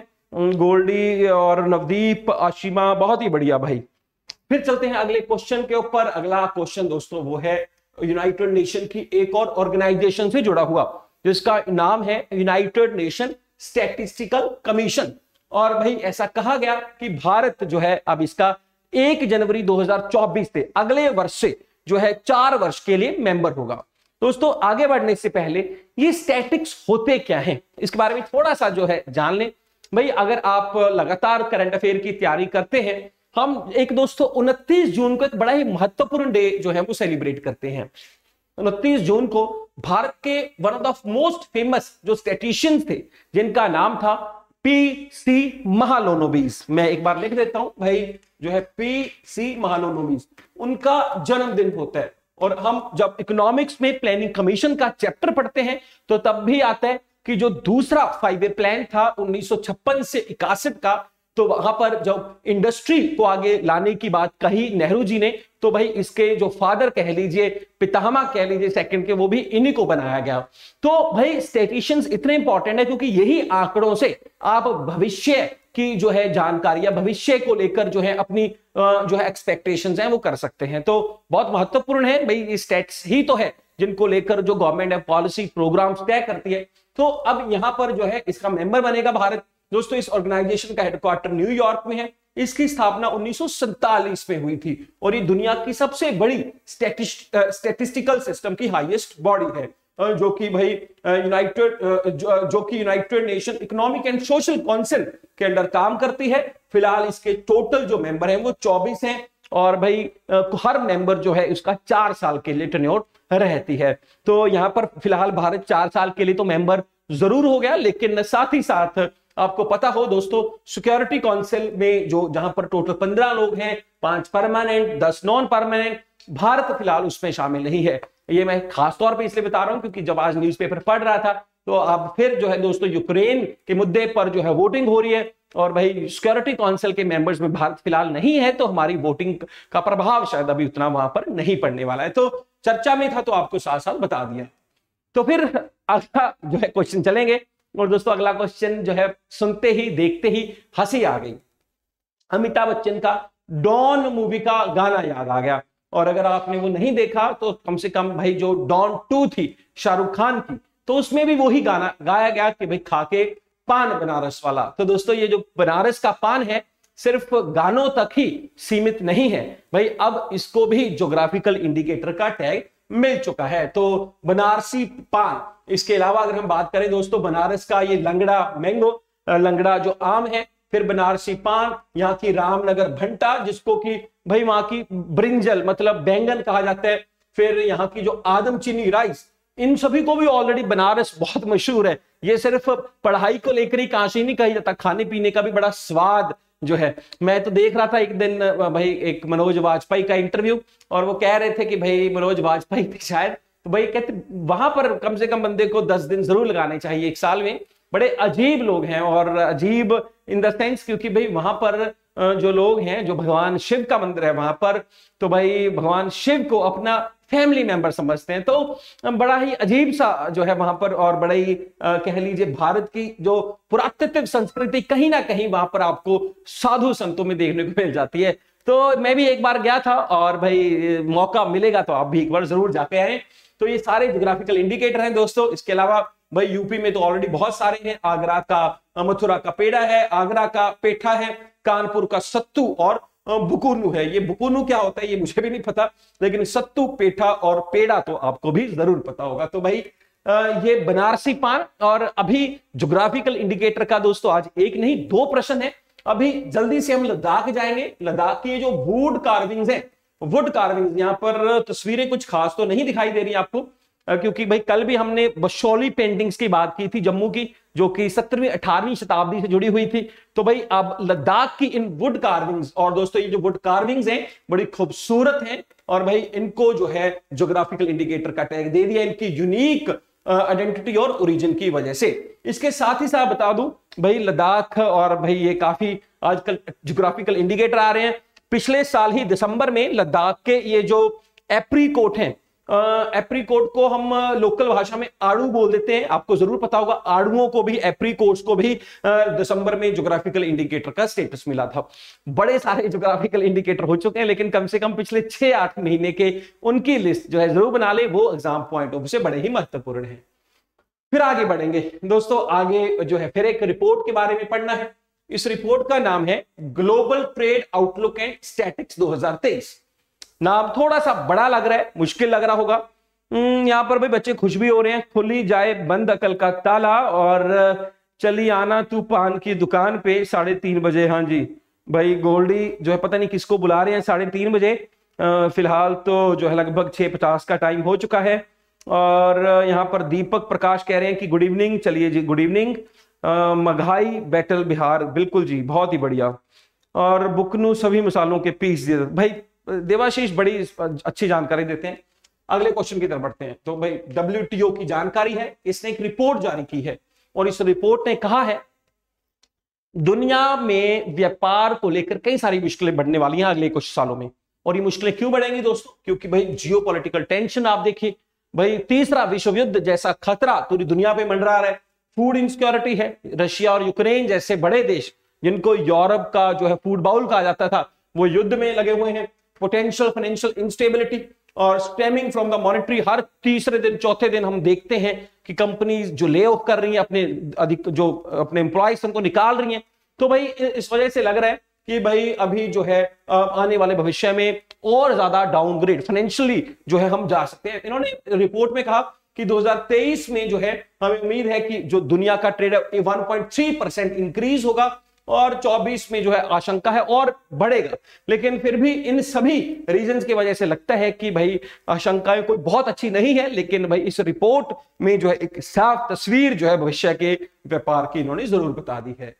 गोल्डी और नवदीप आशिमा, बहुत ही बढ़िया भाई। फिर चलते हैं अगले क्वेश्चन के ऊपर। अगला क्वेश्चन दोस्तों वो है यूनाइटेड नेशन की एक और ऑर्गेनाइजेशन से जुड़ा हुआ, जिसका नाम है यूनाइटेड नेशन स्टैटिस्टिकल कमीशन। और भाई ऐसा कहा गया कि भारत जो है अब इसका एक जनवरी दो हज़ार चौबीस से अगले वर्ष से जो है चार वर्ष के लिए मेंबर होगा। दोस्तों आगे बढ़ने से पहले ये स्टैटिक्स होते क्या हैं, इसके बारे में थोड़ा सा जो है जान लें। भाई अगर आप लगातार करंट अफेयर की तैयारी करते हैं, हम एक दोस्तों उनतीस जून को एक बड़ा ही महत्वपूर्ण डे जो है वो सेलिब्रेट करते हैं। उनतीस जून को भारत के one of the most famous जो स्टैटिशियंस थे, जिनका नाम था पी सी महालोनोबिस, मैं एक बार लिख देता हूं भाई, जो है पी सी महालोनोबिस, उनका जन्मदिन होता है। और हम जब इकोनॉमिक्स में प्लानिंग कमीशन का चैप्टर पढ़ते हैं तो तब भी आता है कि जो दूसरा फाइव ईयर प्लान था उन्नीस सौ छप्पन से इक्यासी का, तो वहां पर जब इंडस्ट्री को आगे लाने की बात कही नेहरू जी ने, तो भाई इसके जो फादर कह लीजिए, पितामह कह लीजिए सेकंड के, वो भी इन्हीं को बनाया गया। तो भाई स्टैटिस्टिशियंस इतने इंपॉर्टेंट है क्योंकि यही आंकड़ों से आप भविष्य की जो है जानकारी या भविष्य को लेकर जो है अपनी जो है एक्सपेक्टेशंस हैं वो कर सकते हैं। तो बहुत महत्वपूर्ण है भाई, ये स्टैट्स ही तो है जिनको लेकर जो गवर्नमेंट है पॉलिसी प्रोग्राम्स तय करती है। तो अब यहां पर जो है इसका मेंबर बनेगा भारत। दोस्तों इस ऑर्गेनाइजेशन का हेडक्वार्टर न्यूयॉर्क में है। इसकी स्थापना उन्नीस सौ सैंतालीस में हुई थी, और ये दुनिया की सबसे बड़ी स्टैटिस्टिकल सिस्टम की हाईएस्ट बॉडी है, जो कि भाई यूनाइटेड जो, जो कि united nation economic and social council के अंडर काम करती है। फिलहाल इसके टोटल जो मेंबर हैं वो चौबीस हैं, और भाई हर मेंबर जो है उसका चार साल के लिए टेन्योर रहती है। तो यहां पर फिलहाल भारत चार साल के लिए तो मेंबर जरूर हो गया, लेकिन साथ ही साथ आपको पता हो दोस्तों सिक्योरिटी काउंसिल में जो जहां पर टोटल पंद्रह लोग हैं, पांच परमानेंट, दस नॉन परमानेंट, भारत फिलहाल उसमें शामिल नहीं है। ये मैं खास तौर पे इसलिए बता रहा हूं क्योंकि जब आज न्यूज़पेपर पढ़ रहा था तो अब फिर जो है दोस्तों यूक्रेन के मुद्दे पर जो है वोटिंग हो रही है, और भाई सिक्योरिटी काउंसिल के मेंबर्स में भारत फिलहाल नहीं है, तो हमारी वोटिंग का प्रभाव शायद अभी उतना वहां पर नहीं पड़ने वाला है। तो चर्चा में था तो आपको साथ साथ बता दिया। तो फिर अगला जो है क्वेश्चन चलेंगे, और दोस्तों अगला क्वेश्चन जो है सुनते ही देखते ही हंसी आ गई। अमिताभ बच्चन का डॉन मूवी का गाना याद आ गया, और अगर आपने वो नहीं देखा तो कम से कम भाई जो डॉन टू थी शाहरुख खान की, तो उसमें भी वही गाना गाया गया कि भाई खाके पान बनारस वाला। तो दोस्तों ये जो बनारस का पान है सिर्फ गानों तक ही सीमित नहीं है भाई, अब इसको भी ज्योग्राफिकल इंडिकेटर का टैग मिल चुका है। तो बनारसी पान, इसके अलावा अगर हम बात करें दोस्तों बनारस का ये लंगड़ा मैंगो, लंगड़ा जो आम है, फिर बनारसी पान, यहाँ की रामनगर भंटा जिसको कि भाई वहां की ब्रिंजल मतलब बैंगन कहा जाता है, फिर यहाँ की जो आदमचीनी राइस, इन सभी को भी ऑलरेडी बनारस बहुत मशहूर है। ये सिर्फ पढ़ाई को लेकर ही काशी नहीं कही जाता, खाने पीने का भी बड़ा स्वाद जो है। मैं तो देख रहा था एक दिन भाई एक मनोज वाजपेयी का इंटरव्यू, और वो कह रहे थे कि भाई मनोज वाजपेयी थे शायद, तो भाई कहते वहां पर कम से कम बंदे को दस दिन जरूर लगाने चाहिए एक साल में। बड़े अजीब लोग हैं, और अजीब इन द सेंस क्योंकि भाई वहां पर जो लोग हैं, जो भगवान शिव का मंदिर है वहां पर, तो भाई भगवान शिव को अपना फैमिली मेंबर समझते हैं। तो बड़ा ही अजीब सा जो है वहां पर, और बड़ा ही कह लीजिए भारत की जो पुरातत्व संस्कृति कहीं ना कहीं वहां पर आपको साधु संतों में देखने को मिल जाती है। तो मैं भी एक बार गया था, और भाई मौका मिलेगा तो आप भी एक बार जरूर जाके आए। तो ये सारे ज्योग्राफिकल इंडिकेटर हैं दोस्तों। इसके अलावा भाई यूपी में तो ऑलरेडी बहुत सारे हैं, आगरा का मथुरा का पेड़ा है, आगरा का पेठा है, कानपुर का सत्तू और बुकुनु है। ये बुकुनु क्या होता है ये मुझे भी नहीं पता, लेकिन सत्तू, पेठा और पेड़ा तो आपको भी जरूर पता होगा। तो भाई ये बनारसी पान। और अभी ज्योग्राफिकल इंडिकेटर का दोस्तों आज एक नहीं दो प्रश्न है। अभी जल्दी से हम लद्दाख जाएंगे। लद्दाख की जो वुड कार्विंग्स हैं वुड कार्विंग, यहाँ पर तस्वीरें कुछ खास तो नहीं दिखाई दे रही आपको, क्योंकि भाई कल भी हमने बशौली पेंटिंग्स की बात की थी जम्मू की, जो कि सत्रहवीं अठारहवीं शताब्दी से जुड़ी हुई थी। तो भाई अब लद्दाख की इन वुड कार्विंग्स, और दोस्तों ये जो वुड कार्विंग्स हैं बड़ी खूबसूरत हैं, और भाई इनको जो है ज्योग्राफिकल इंडिकेटर का टैग दे दिया इनकी यूनिक आइडेंटिटी और ओरिजिन की वजह से। इसके साथ ही साथ बता दूं भाई लद्दाख, और भाई ये काफी आजकल ज्योग्राफिकल इंडिकेटर आ रहे हैं। पिछले साल ही दिसंबर में लद्दाख के ये जो एप्रीकोट हैं, एप्रीकोट को हम लोकल भाषा में आड़ू बोल देते हैं, आपको जरूर पता होगा। आड़ुओं को भी, एप्रीकोट्स को भी दिसंबर में ज्योग्राफिकल इंडिकेटर का स्टेटस मिला था। बड़े सारे ज्योग्राफिकल इंडिकेटर हो चुके हैं, लेकिन कम से कम पिछले छह आठ महीने के उनकी लिस्ट जो है जरूर बना ले, वो एग्जाम पॉइंट ऑफ व्यू से बड़े ही महत्वपूर्ण है। फिर आगे बढ़ेंगे दोस्तों, आगे जो है फिर एक रिपोर्ट के बारे में पढ़ना है। इस रिपोर्ट का नाम है global trade outlook and statistics दो हज़ार तेईस। नाम थोड़ा सा बड़ा लग रहा है, मुश्किल लग रहा होगा। यहां पर भाई बच्चे खुश भी हो रहे हैं, खुली जाए बंद अकल का ताला, और चली आना तू पान की दुकान पे साढ़े तीन बजे। हाँ जी भाई, गोल्डी जो है पता नहीं किसको बुला रहे हैं साढ़े तीन बजे। फिलहाल तो जो है लगभग छह पचास का टाइम हो चुका है। और यहाँ पर दीपक प्रकाश कह रहे हैं कि गुड इवनिंग। चलिए जी, गुड इवनिंग। मघाई बैटल बिहार, बिल्कुल जी, बहुत ही बढ़िया। और बुकनू सभी मसालों के पीस दे भाई। देवाशीष बड़ी अच्छी जानकारी देते हैं। अगले क्वेश्चन की तरफ बढ़ते हैं। तो भाई डब्ल्यूटीओ की जानकारी है, इसने एक रिपोर्ट जारी की है, और इस रिपोर्ट ने कहा है दुनिया में व्यापार को लेकर कई सारी मुश्किलें बढ़ने वाली हैं अगले कुछ सालों में। और ये मुश्किलें क्यों बढ़ेंगी दोस्तों? क्योंकि भाई जियोपॉलिटिकल टेंशन, आप देखिए भाई तीसरा विश्व युद्ध जैसा खतरा पूरी दुनिया पे मंडरा रहा है। फूड इनसिक्योरिटी है, रशिया और यूक्रेन जैसे बड़े देश जिनको यूरोप का जो है फूड बाउल कहा जाता था, वो युद्ध में लगे हुए हैं। पोटेंशियल फाइनेंशियल इंस्टेबिलिटी और स्टेमिंग फ्रॉम द मॉनेटरी, हर तीसरे दिन चौथे दिन हम देखते हैं कि कंपनीज जो ले ऑफ कर रही हैं, अपने अधिक जो अपने एम्प्लॉयज उनको निकाल रही हैं। तो भाई इस वजह से लग रहा है कि भाई अभी जो है आने वाले भविष्य में और ज्यादा डाउनग्रेड फाइनेंशियली जो है हम जा सकते हैं। इन्होंने रिपोर्ट में कहा कि दो हज़ार तेईस में जो है हमें उम्मीद है कि जो दुनिया का ट्रेड है one point three percent increase होगा, और चौबीस में जो है आशंका है और बढ़ेगा। लेकिन फिर भी इन सभी रीजंस की वजह से लगता है कि भाई आशंकाएं कोई बहुत अच्छी नहीं है। लेकिन भाई इस रिपोर्ट में जो है एक साफ तस्वीर जो है भविष्य के व्यापार की इन्होंने जरूर बता दी है।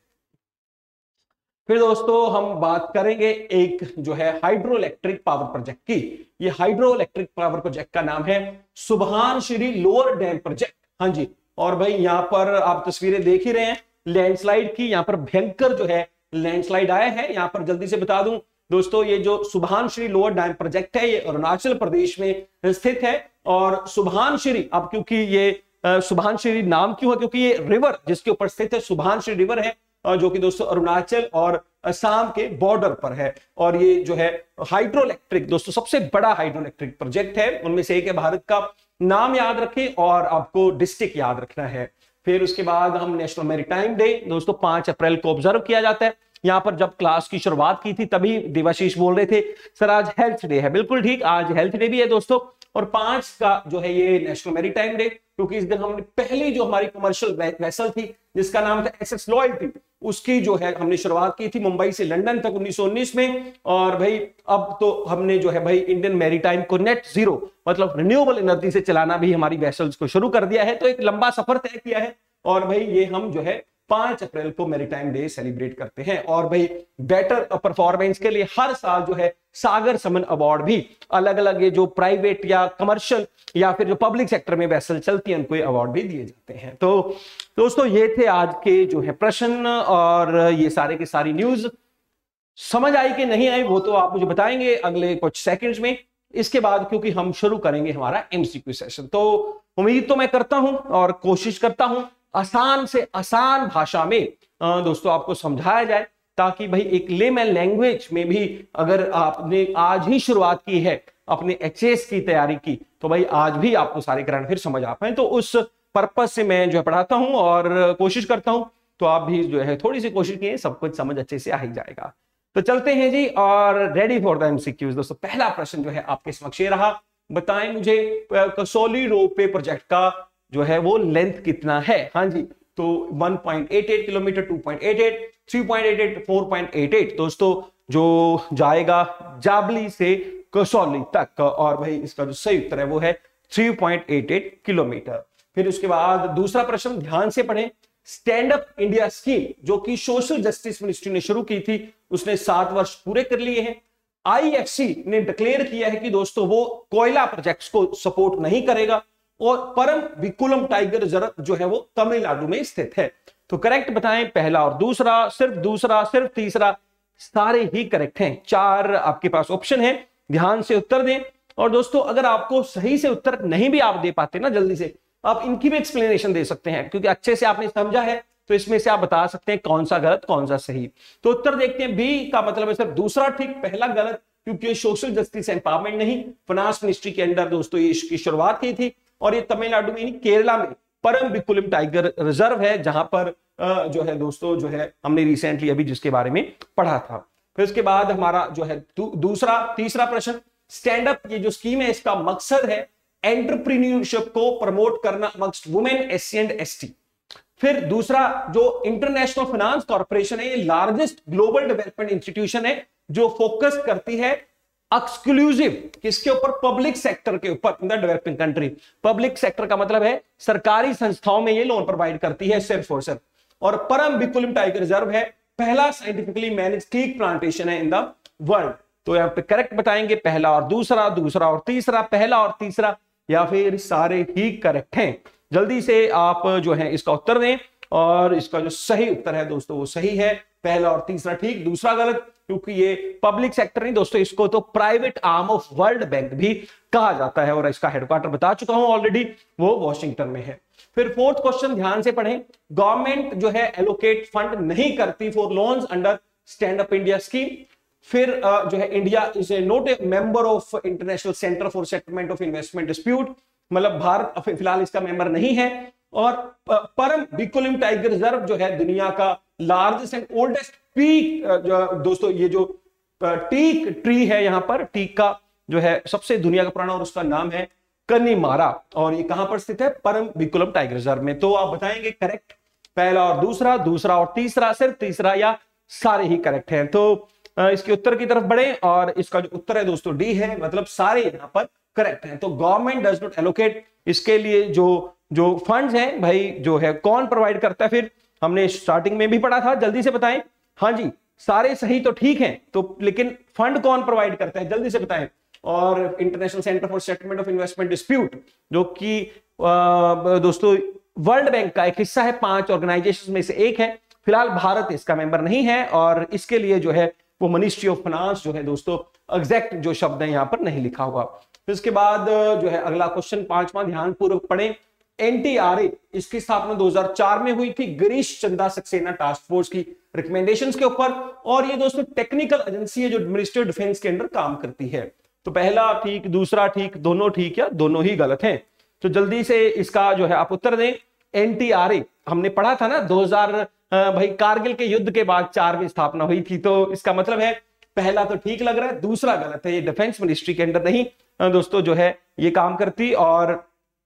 फिर दोस्तों हम बात करेंगे एक जो है हाइड्रो इलेक्ट्रिक पावर प्रोजेक्ट की। ये हाइड्रो इलेक्ट्रिक पावर प्रोजेक्ट का नाम है सुभानश्री लोअर डैम प्रोजेक्ट। हाँ जी, और भाई यहाँ पर आप तस्वीरें देख ही रहे हैं लैंडस्लाइड की। यहाँ पर भयंकर जो है लैंडस्लाइड आया है। यहाँ पर जल्दी से बता दूं दोस्तों, ये जो सुभानश्री लोअर डैम प्रोजेक्ट है ये अरुणाचल प्रदेश में स्थित है। और सुभानश्री, अब क्योंकि ये सुभानश्री नाम क्यों है? क्योंकि ये रिवर जिसके ऊपर स्थित है सुभानश्री रिवर है, जो कि दोस्तों अरुणाचल और असम के बॉर्डर पर है। और ये जो है हाइड्रो इलेक्ट्रिक दोस्तों सबसे बड़ा हाइड्रो इलेक्ट्रिक प्रोजेक्ट है, उनमें से एक है। भारत का नाम याद रखें और आपको डिस्ट्रिक्ट याद रखना है। फिर उसके बाद हम नेशनल मैरीटाइम डे दोस्तों पांच अप्रैल को ऑब्जर्व किया जाता है। यहां पर जब क्लास की शुरुआत की थी तभी देवाशीष बोल रहे थे सर आज हेल्थ डे है। बिल्कुल ठीक, आज हेल्थ डे भी है दोस्तों। और पांच का जो है ये नेशनल मैरीटाइम डे, क्योंकि इस दिन हमने पहली जो हमारी कमर्शियल वेसल थी जिसका नाम था एसएस लॉयल्टी, उसकी जो है हमने शुरुआत की थी मुंबई से लंदन तक उन्नीस सौ उन्नीस में। और भाई अब तो हमने जो है भाई इंडियन मैरीटाइम को नेट जीरो मतलब रिन्यूएबल एनर्जी से चलाना भी हमारी वेसल्स को शुरू कर दिया है। तो एक लंबा सफर तय किया है, और भाई ये हम जो है पांच अप्रैल को मैरीटाइम डे सेलिब्रेट करते हैं। और भाई बेटर परफॉर्मेंस के लिए हर साल जो है सागर समन अवार्ड भी अलग अलग ये जो प्राइवेट या कमर्शियल या फिर जो पब्लिक सेक्टर में वेसल चलती है उनको अवार्ड भी दिए जाते हैं। तो दोस्तों ये थे आज के जो है प्रश्न, और ये सारे के सारी न्यूज समझ आई कि नहीं आई वो तो आप मुझे बताएंगे अगले कुछ सेकंड्स में। इसके बाद क्योंकि हम शुरू करेंगे हमारा एमसीक्यू सेशन, तो उम्मीद तो मैं करता हूं और कोशिश करता हूं आसान से आसान भाषा में दोस्तों आपको समझाया जाए, ताकि भाई एक लेमैन लैंग्वेज में भी अगर आपने आज ही शुरुआत की है अपने एचएस की तैयारी की, तो भाई आज भी आपको सारे करंट फिर समझ आ पाए। तो उस पर्पज से मैं जो है पढ़ाता हूं और कोशिश करता हूं, तो आप भी जो है थोड़ी सी कोशिश किए, सब कुछ समझ अच्छे से आ ही जाएगा। तो चलते हैं जी, और रेडी फॉर द एमसीक्यूज। दोस्तों पहला प्रश्न जो है आपके समक्ष ये रहा, बताएं मुझे कसौली रोपवे प्रोजेक्ट का जो है वो लेंथ कितना है। हाँ जी, तो one point eight eight kilometre, two point eight eight, three point eight eight, four point eight eight दोस्तों जो जाएगा जाबली से कसौली तक, और भाई इसका जो सही उत्तर है वो है तीन पॉइंट आठ आठ किलोमीटर। फिर उसके बाद दूसरा प्रश्न ध्यान से पढ़ें। स्टैंड अप इंडिया स्कीम जो कि सोशल जस्टिस मिनिस्ट्री ने शुरू की थी, उसने सात वर्ष पूरे कर लिए हैं। आईएफसी ने डिक्लेयर किया है कि दोस्तों वो कोयला प्रोजेक्ट्स को सपोर्ट नहीं करेगा, और परम विकुलम टाइगर रिजर्व जो है वो तमिलनाडु में स्थित है। तो करेक्ट बताएं, पहला और दूसरा, सिर्फ दूसरा, सिर्फ तीसरा, सारे ही करेक्ट हैं। चार आपके पास ऑप्शन है, ध्यान से उत्तर दें। और दोस्तों अगर आपको सही से उत्तर नहीं भी आप दे पाते ना जल्दी से, आप इनकी भी एक्सप्लेनेशन दे सकते हैं, क्योंकि अच्छे से आपने समझा है तो इसमें से आप बता सकते हैं कौन सा गलत कौन सा सही। तो उत्तर देखते हैं, बी का मतलब है सिर्फ दूसरा ठीक, पहला गलत, क्योंकि ये सोशल जस्टिस एम्पावरमेंट नहीं, फाइनेंस मिनिस्ट्री के अंडर दोस्तों ये इसकी शुरुआत की थी, और ये तमिलनाडु में केरला में परम विकुलम टाइगर रिजर्व है, जहां पर जो है दोस्तों जो है हमने रिसेंटली अभी जिसके बारे में पढ़ा था। फिर उसके बाद हमारा जो है दूसरा तीसरा प्रश्न, स्टैंड अप ये जो स्कीम है इसका मकसद है एंटरप्रेन्योरशिप को प्रमोट करना amongst women, SC and ST. फिर दूसरा जो इंटरनेशनल फाइनेंस कॉर्पोरेशन है, ये लार्जेस्ट ग्लोबल डेवलपमेंट इंस्टीट्यूशन है जो फोकस करती है एक्सक्लूसिव किसके ऊपर, पब्लिक सेक्टर के ऊपर in the developing country. Public sector का मतलब है सरकारी संस्थाओं में ये लोन प्रोवाइड करती है सिर्फ और सिर्फ। और परम विकुलम टाइगर रिजर्व है पहला साइंटिफिकली मैनेज टीक प्लांटेशन है इन द वर्ल्ड। तो यहां पे करेक्ट बताएंगे, पहला और दूसरा, दूसरा और तीसरा, पहला और तीसरा, या फिर सारे ही करेक्ट हैं। जल्दी से आप जो है इसका उत्तर दें, और इसका जो सही उत्तर है दोस्तों वो सही है, पहला और तीसरा ठीक, दूसरा गलत, क्योंकि ये पब्लिक सेक्टर नहीं दोस्तों, इसको तो private arm of world bank भी कहा जाता है, और इसका हेडक्वार्टर बता चुका हूं ऑलरेडी, वो वॉशिंगटन में है। फिर फोर्थ क्वेश्चन ध्यान से पढ़ें, गवर्नमेंट जो है एलोकेट फंड नहीं करती for loans under stand up India scheme. फिर जो है India is a not a member of international centre for settlement of investment dispute, मतलब भारत फिलहाल इसका मेंबर नहीं है। और परम विकुलम टाइगर रिजर्व जो है दुनिया का लार्जेस्ट एंड ओल्डेस्ट पीक, दोस्तों ये जो टीक ट्री है, यहां पर टीक का जो है सबसे दुनिया का पुराना, और उसका नाम है कन्नीमारा, और ये कहां पर स्थित है, परम विकुलम टाइगर रिजर्व में। तो आप बताएंगे करेक्ट, पहला और दूसरा, दूसरा और तीसरा, सिर्फ तीसरा, या सारे ही करेक्ट हैं। तो इसके उत्तर की तरफ बढ़े, और इसका जो उत्तर है दोस्तों डी है, मतलब सारे यहां पर करेक्ट हैं। तो गवर्नमेंट डज नॉट एलोकेट, इसके लिए जो जो फंड्स हैं भाई जो है कौन प्रोवाइड करता है, फिर हमने स्टार्टिंग में भी पढ़ा था, जल्दी से बताएं। हाँ जी, सारे सही तो ठीक हैं, तो लेकिन फंड कौन प्रोवाइड करता है, जल्दी से बताएं। और international centre for settlement of investment dispute जो कि दोस्तों वर्ल्ड बैंक का एक हिस्सा है, पांच ऑर्गेनाइजेशन में से एक है, फिलहाल भारत इसका मेंबर नहीं है, और इसके लिए जो है वो मिनिस्ट्री ऑफ फाइनेंस जो है दोस्तों, एग्जैक्ट जो शब्द है यहां पर नहीं लिखा हुआ। फिर इसके बाद जो है अगला क्वेश्चन पांचवा, ध्यान पूर्वक पढ़ें। एनटीआरए इसकी स्थापना दो हज़ार चार में हुई थी गिरीश चंदा सक्सेना टास्क फोर्स की रिकमेंडेशंस के ऊपर, और ये दोस्तों टेक्निकल एजेंसी है जो मिनिस्ट्री ऑफ डिफेंस के अंडर काम करती है। तो पहला ठीक, दूसरा ठीक, दोनों ठीक या दोनों ही गलत हैं। तो जल्दी से इसका जो है आप उत्तर दें। एनटीआरए हमने पढ़ा था ना दो हज़ार भाई कारगिल के युद्ध के बाद चारवीं स्थापना हुई थी, तो इसका मतलब है पहला तो ठीक लग रहा है, दूसरा गलत है, ये डिफेंस मिनिस्ट्री के अंडर नहीं दोस्तों जो है ये काम करती। और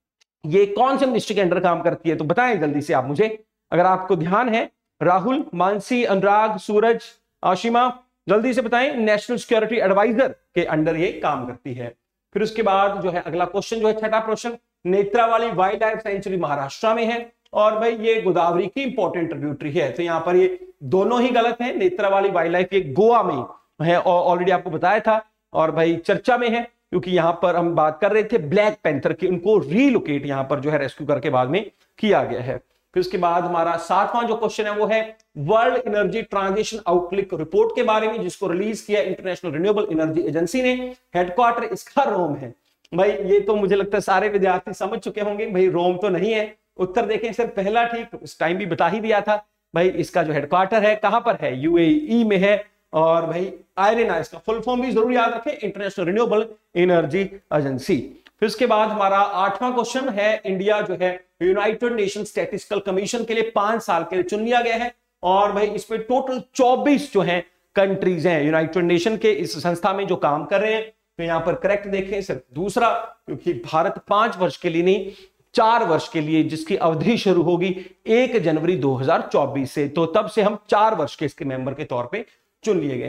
ये कौन से मिनिस्ट्री के अंडर काम करती है, तो बताएं जल्दी से आप मुझे, अगर आपको ध्यान है। राहुल, मानसी, अनुराग, सूरज, आशिमा, जल्दी से बताएं। नेशनल सिक्योरिटी एडवाइजर के अंडर ये काम करती है। फिर उसके बाद जो है अगला क्वेश्चन जो है छठा प्रश्न, Netravali wildlife sanctuary Maharashtra में है, और भाई ये गोदावरी की इंपॉर्टेंट ट्रिब्यूटरी है। तो यहाँ पर ये दोनों ही गलत हैं। नेत्रावाली वाइल्ड लाइफ ये गोवा में है, ऑलरेडी आपको बताया था, और भाई चर्चा में है क्योंकि यहां पर हम बात कर रहे थे ब्लैक पैंथर की, उनको रीलोकेट यहां पर जो है रेस्क्यू करके बाद में किया गया है। फिर उसके बाद हमारा सातवां जो क्वेश्चन है वो है world energy transition outlook report के बारे में, जिसको रिलीज किया इंटरनेशनल रिन्यूएबल एनर्जी एजेंसी ने। हेडक्वार्टर इसका रोम है। भाई ये तो मुझे लगता है सारे विद्यार्थी समझ चुके होंगे, भाई रोम तो नहीं है। उत्तर देखें सर, पहला ठीक, उस टाइम भी बता ही दिया था। भाई इसका जो हेडक्वार्टर है कहां पर है, यूएई में है। और भाई आयरेना इसका फुल फॉर्म भी जरूर याद रखें, इंटरनेशनल रिन्यूएबल एनर्जी एजेंसी। फिर उसके बाद हमारा आठवां क्वेश्चन है, इंडिया जो है यूनाइटेड नेशन स्टैटिस्टिकल कमीशन के लिए पांच साल के लिए चुन लिया गया है, और भाई इसमें टोटल चौबीस जो है कंट्रीज हैं यूनाइटेड नेशन के इस संस्था में जो काम कर रहे हैं। तो यहां पर करेक्ट देखें सिर्फ दूसरा, क्योंकि भारत पांच वर्ष के लिए नहीं चार वर्ष के लिए, जिसकी अवधि शुरू होगी एक जनवरी दो हज़ार चौबीस से, तो तब से हम चार वर्ष के इसके मेंबर के तौर पे चुन लिए गए हैं।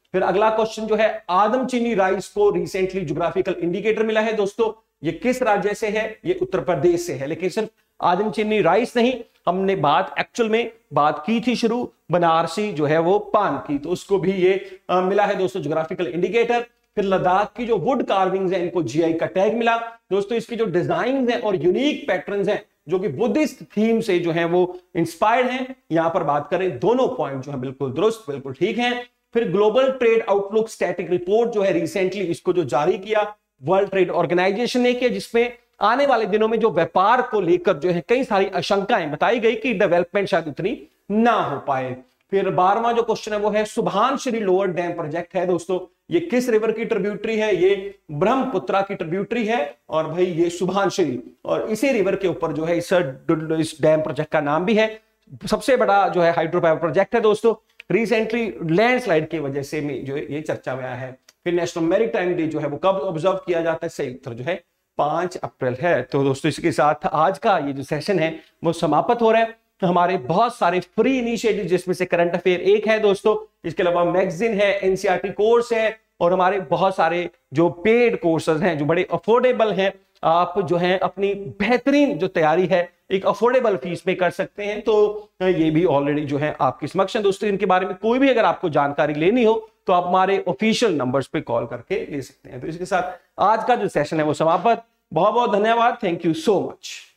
फिर अगला क्वेश्चन जो है, आदमचीनी राइस को रिसेंटली ज्योग्राफिकल इंडिकेटर मिला है दोस्तों, ये किस राज्य से है? ये उत्तर प्रदेश से है। लेकिन सिर्फ आदमचीनी राइस नहीं, हमने बात एक्चुअल में बात की थी शुरू बनारसी जो है वो पान की, तो उसको भी ये आ, मिला है दोस्तों ज्योग्राफिकल इंडिकेटर। फिर लद्दाख की जो वुड कार्विंग्स हैं इनको जीआई का टैग मिला दोस्तों। इसकी जो डिजाइन है और यूनिक पैटर्न्स हैं जो कि बुद्धिस्ट थीम से जो है वो इंस्पायर्ड हैं, यहां पर बात करें दोनों पॉइंट जो है बिल्कुल दुरुस्त, बिल्कुल ठीक है। फिर global trade outlook static report जो है रिसेंटली इसको जो जारी किया वर्ल्ड ट्रेड ऑर्गेनाइजेशन ने किया, जिसमें आने वाले दिनों में जो व्यापार को लेकर जो है कई सारी आशंकाएं बताई गई कि डेवलपमेंट शायद उतनी ना हो पाए। फिर बारहवां जो क्वेश्चन है वो है सुभानश्री लोअर डैम प्रोजेक्ट है दोस्तों, ये किस रिवर की ट्रिब्यूटरी है? ये ब्रह्मपुत्रा की ट्रिब्यूटरी है और भाई ये सुभानश्री, और इसी रिवर के ऊपर जो है इस, इस डैम प्रोजेक्ट का नाम भी है। सबसे बड़ा जो है हाइड्रो पावर प्रोजेक्ट है दोस्तों, रिसेंटली लैंडस्लाइड की वजह से जो ये चर्चा में आया है। फिर नेशनल मैरीटाइम डे जो है वो कब ऑब्जर्व किया जाता है? सही उत्तर जो है पांच अप्रैल है। तो दोस्तों इसके साथ आज का ये जो सेशन है वो समाप्त हो रहा है। तो हमारे बहुत सारे फ्री इनिशिएटिव जिसमें से करंट अफेयर एक है दोस्तों, इसके अलावा मैगजीन है, एनसीईआरटी कोर्स है और हमारे बहुत सारे जो पेड कोर्सेज हैं जो बड़े अफोर्डेबल हैं। आप जो है अपनी बेहतरीन जो तैयारी है एक अफोर्डेबल फीस में कर सकते हैं, तो ये भी ऑलरेडी जो है आपके समक्ष है दोस्तों। इनके बारे में कोई भी अगर आपको जानकारी लेनी हो तो आप हमारे ऑफिशियल नंबर्स पे कॉल करके ले सकते हैं। तो इसके साथ आज का जो सेशन है वो समाप्त। बहुत बहुत धन्यवाद, थैंक यू सो मच।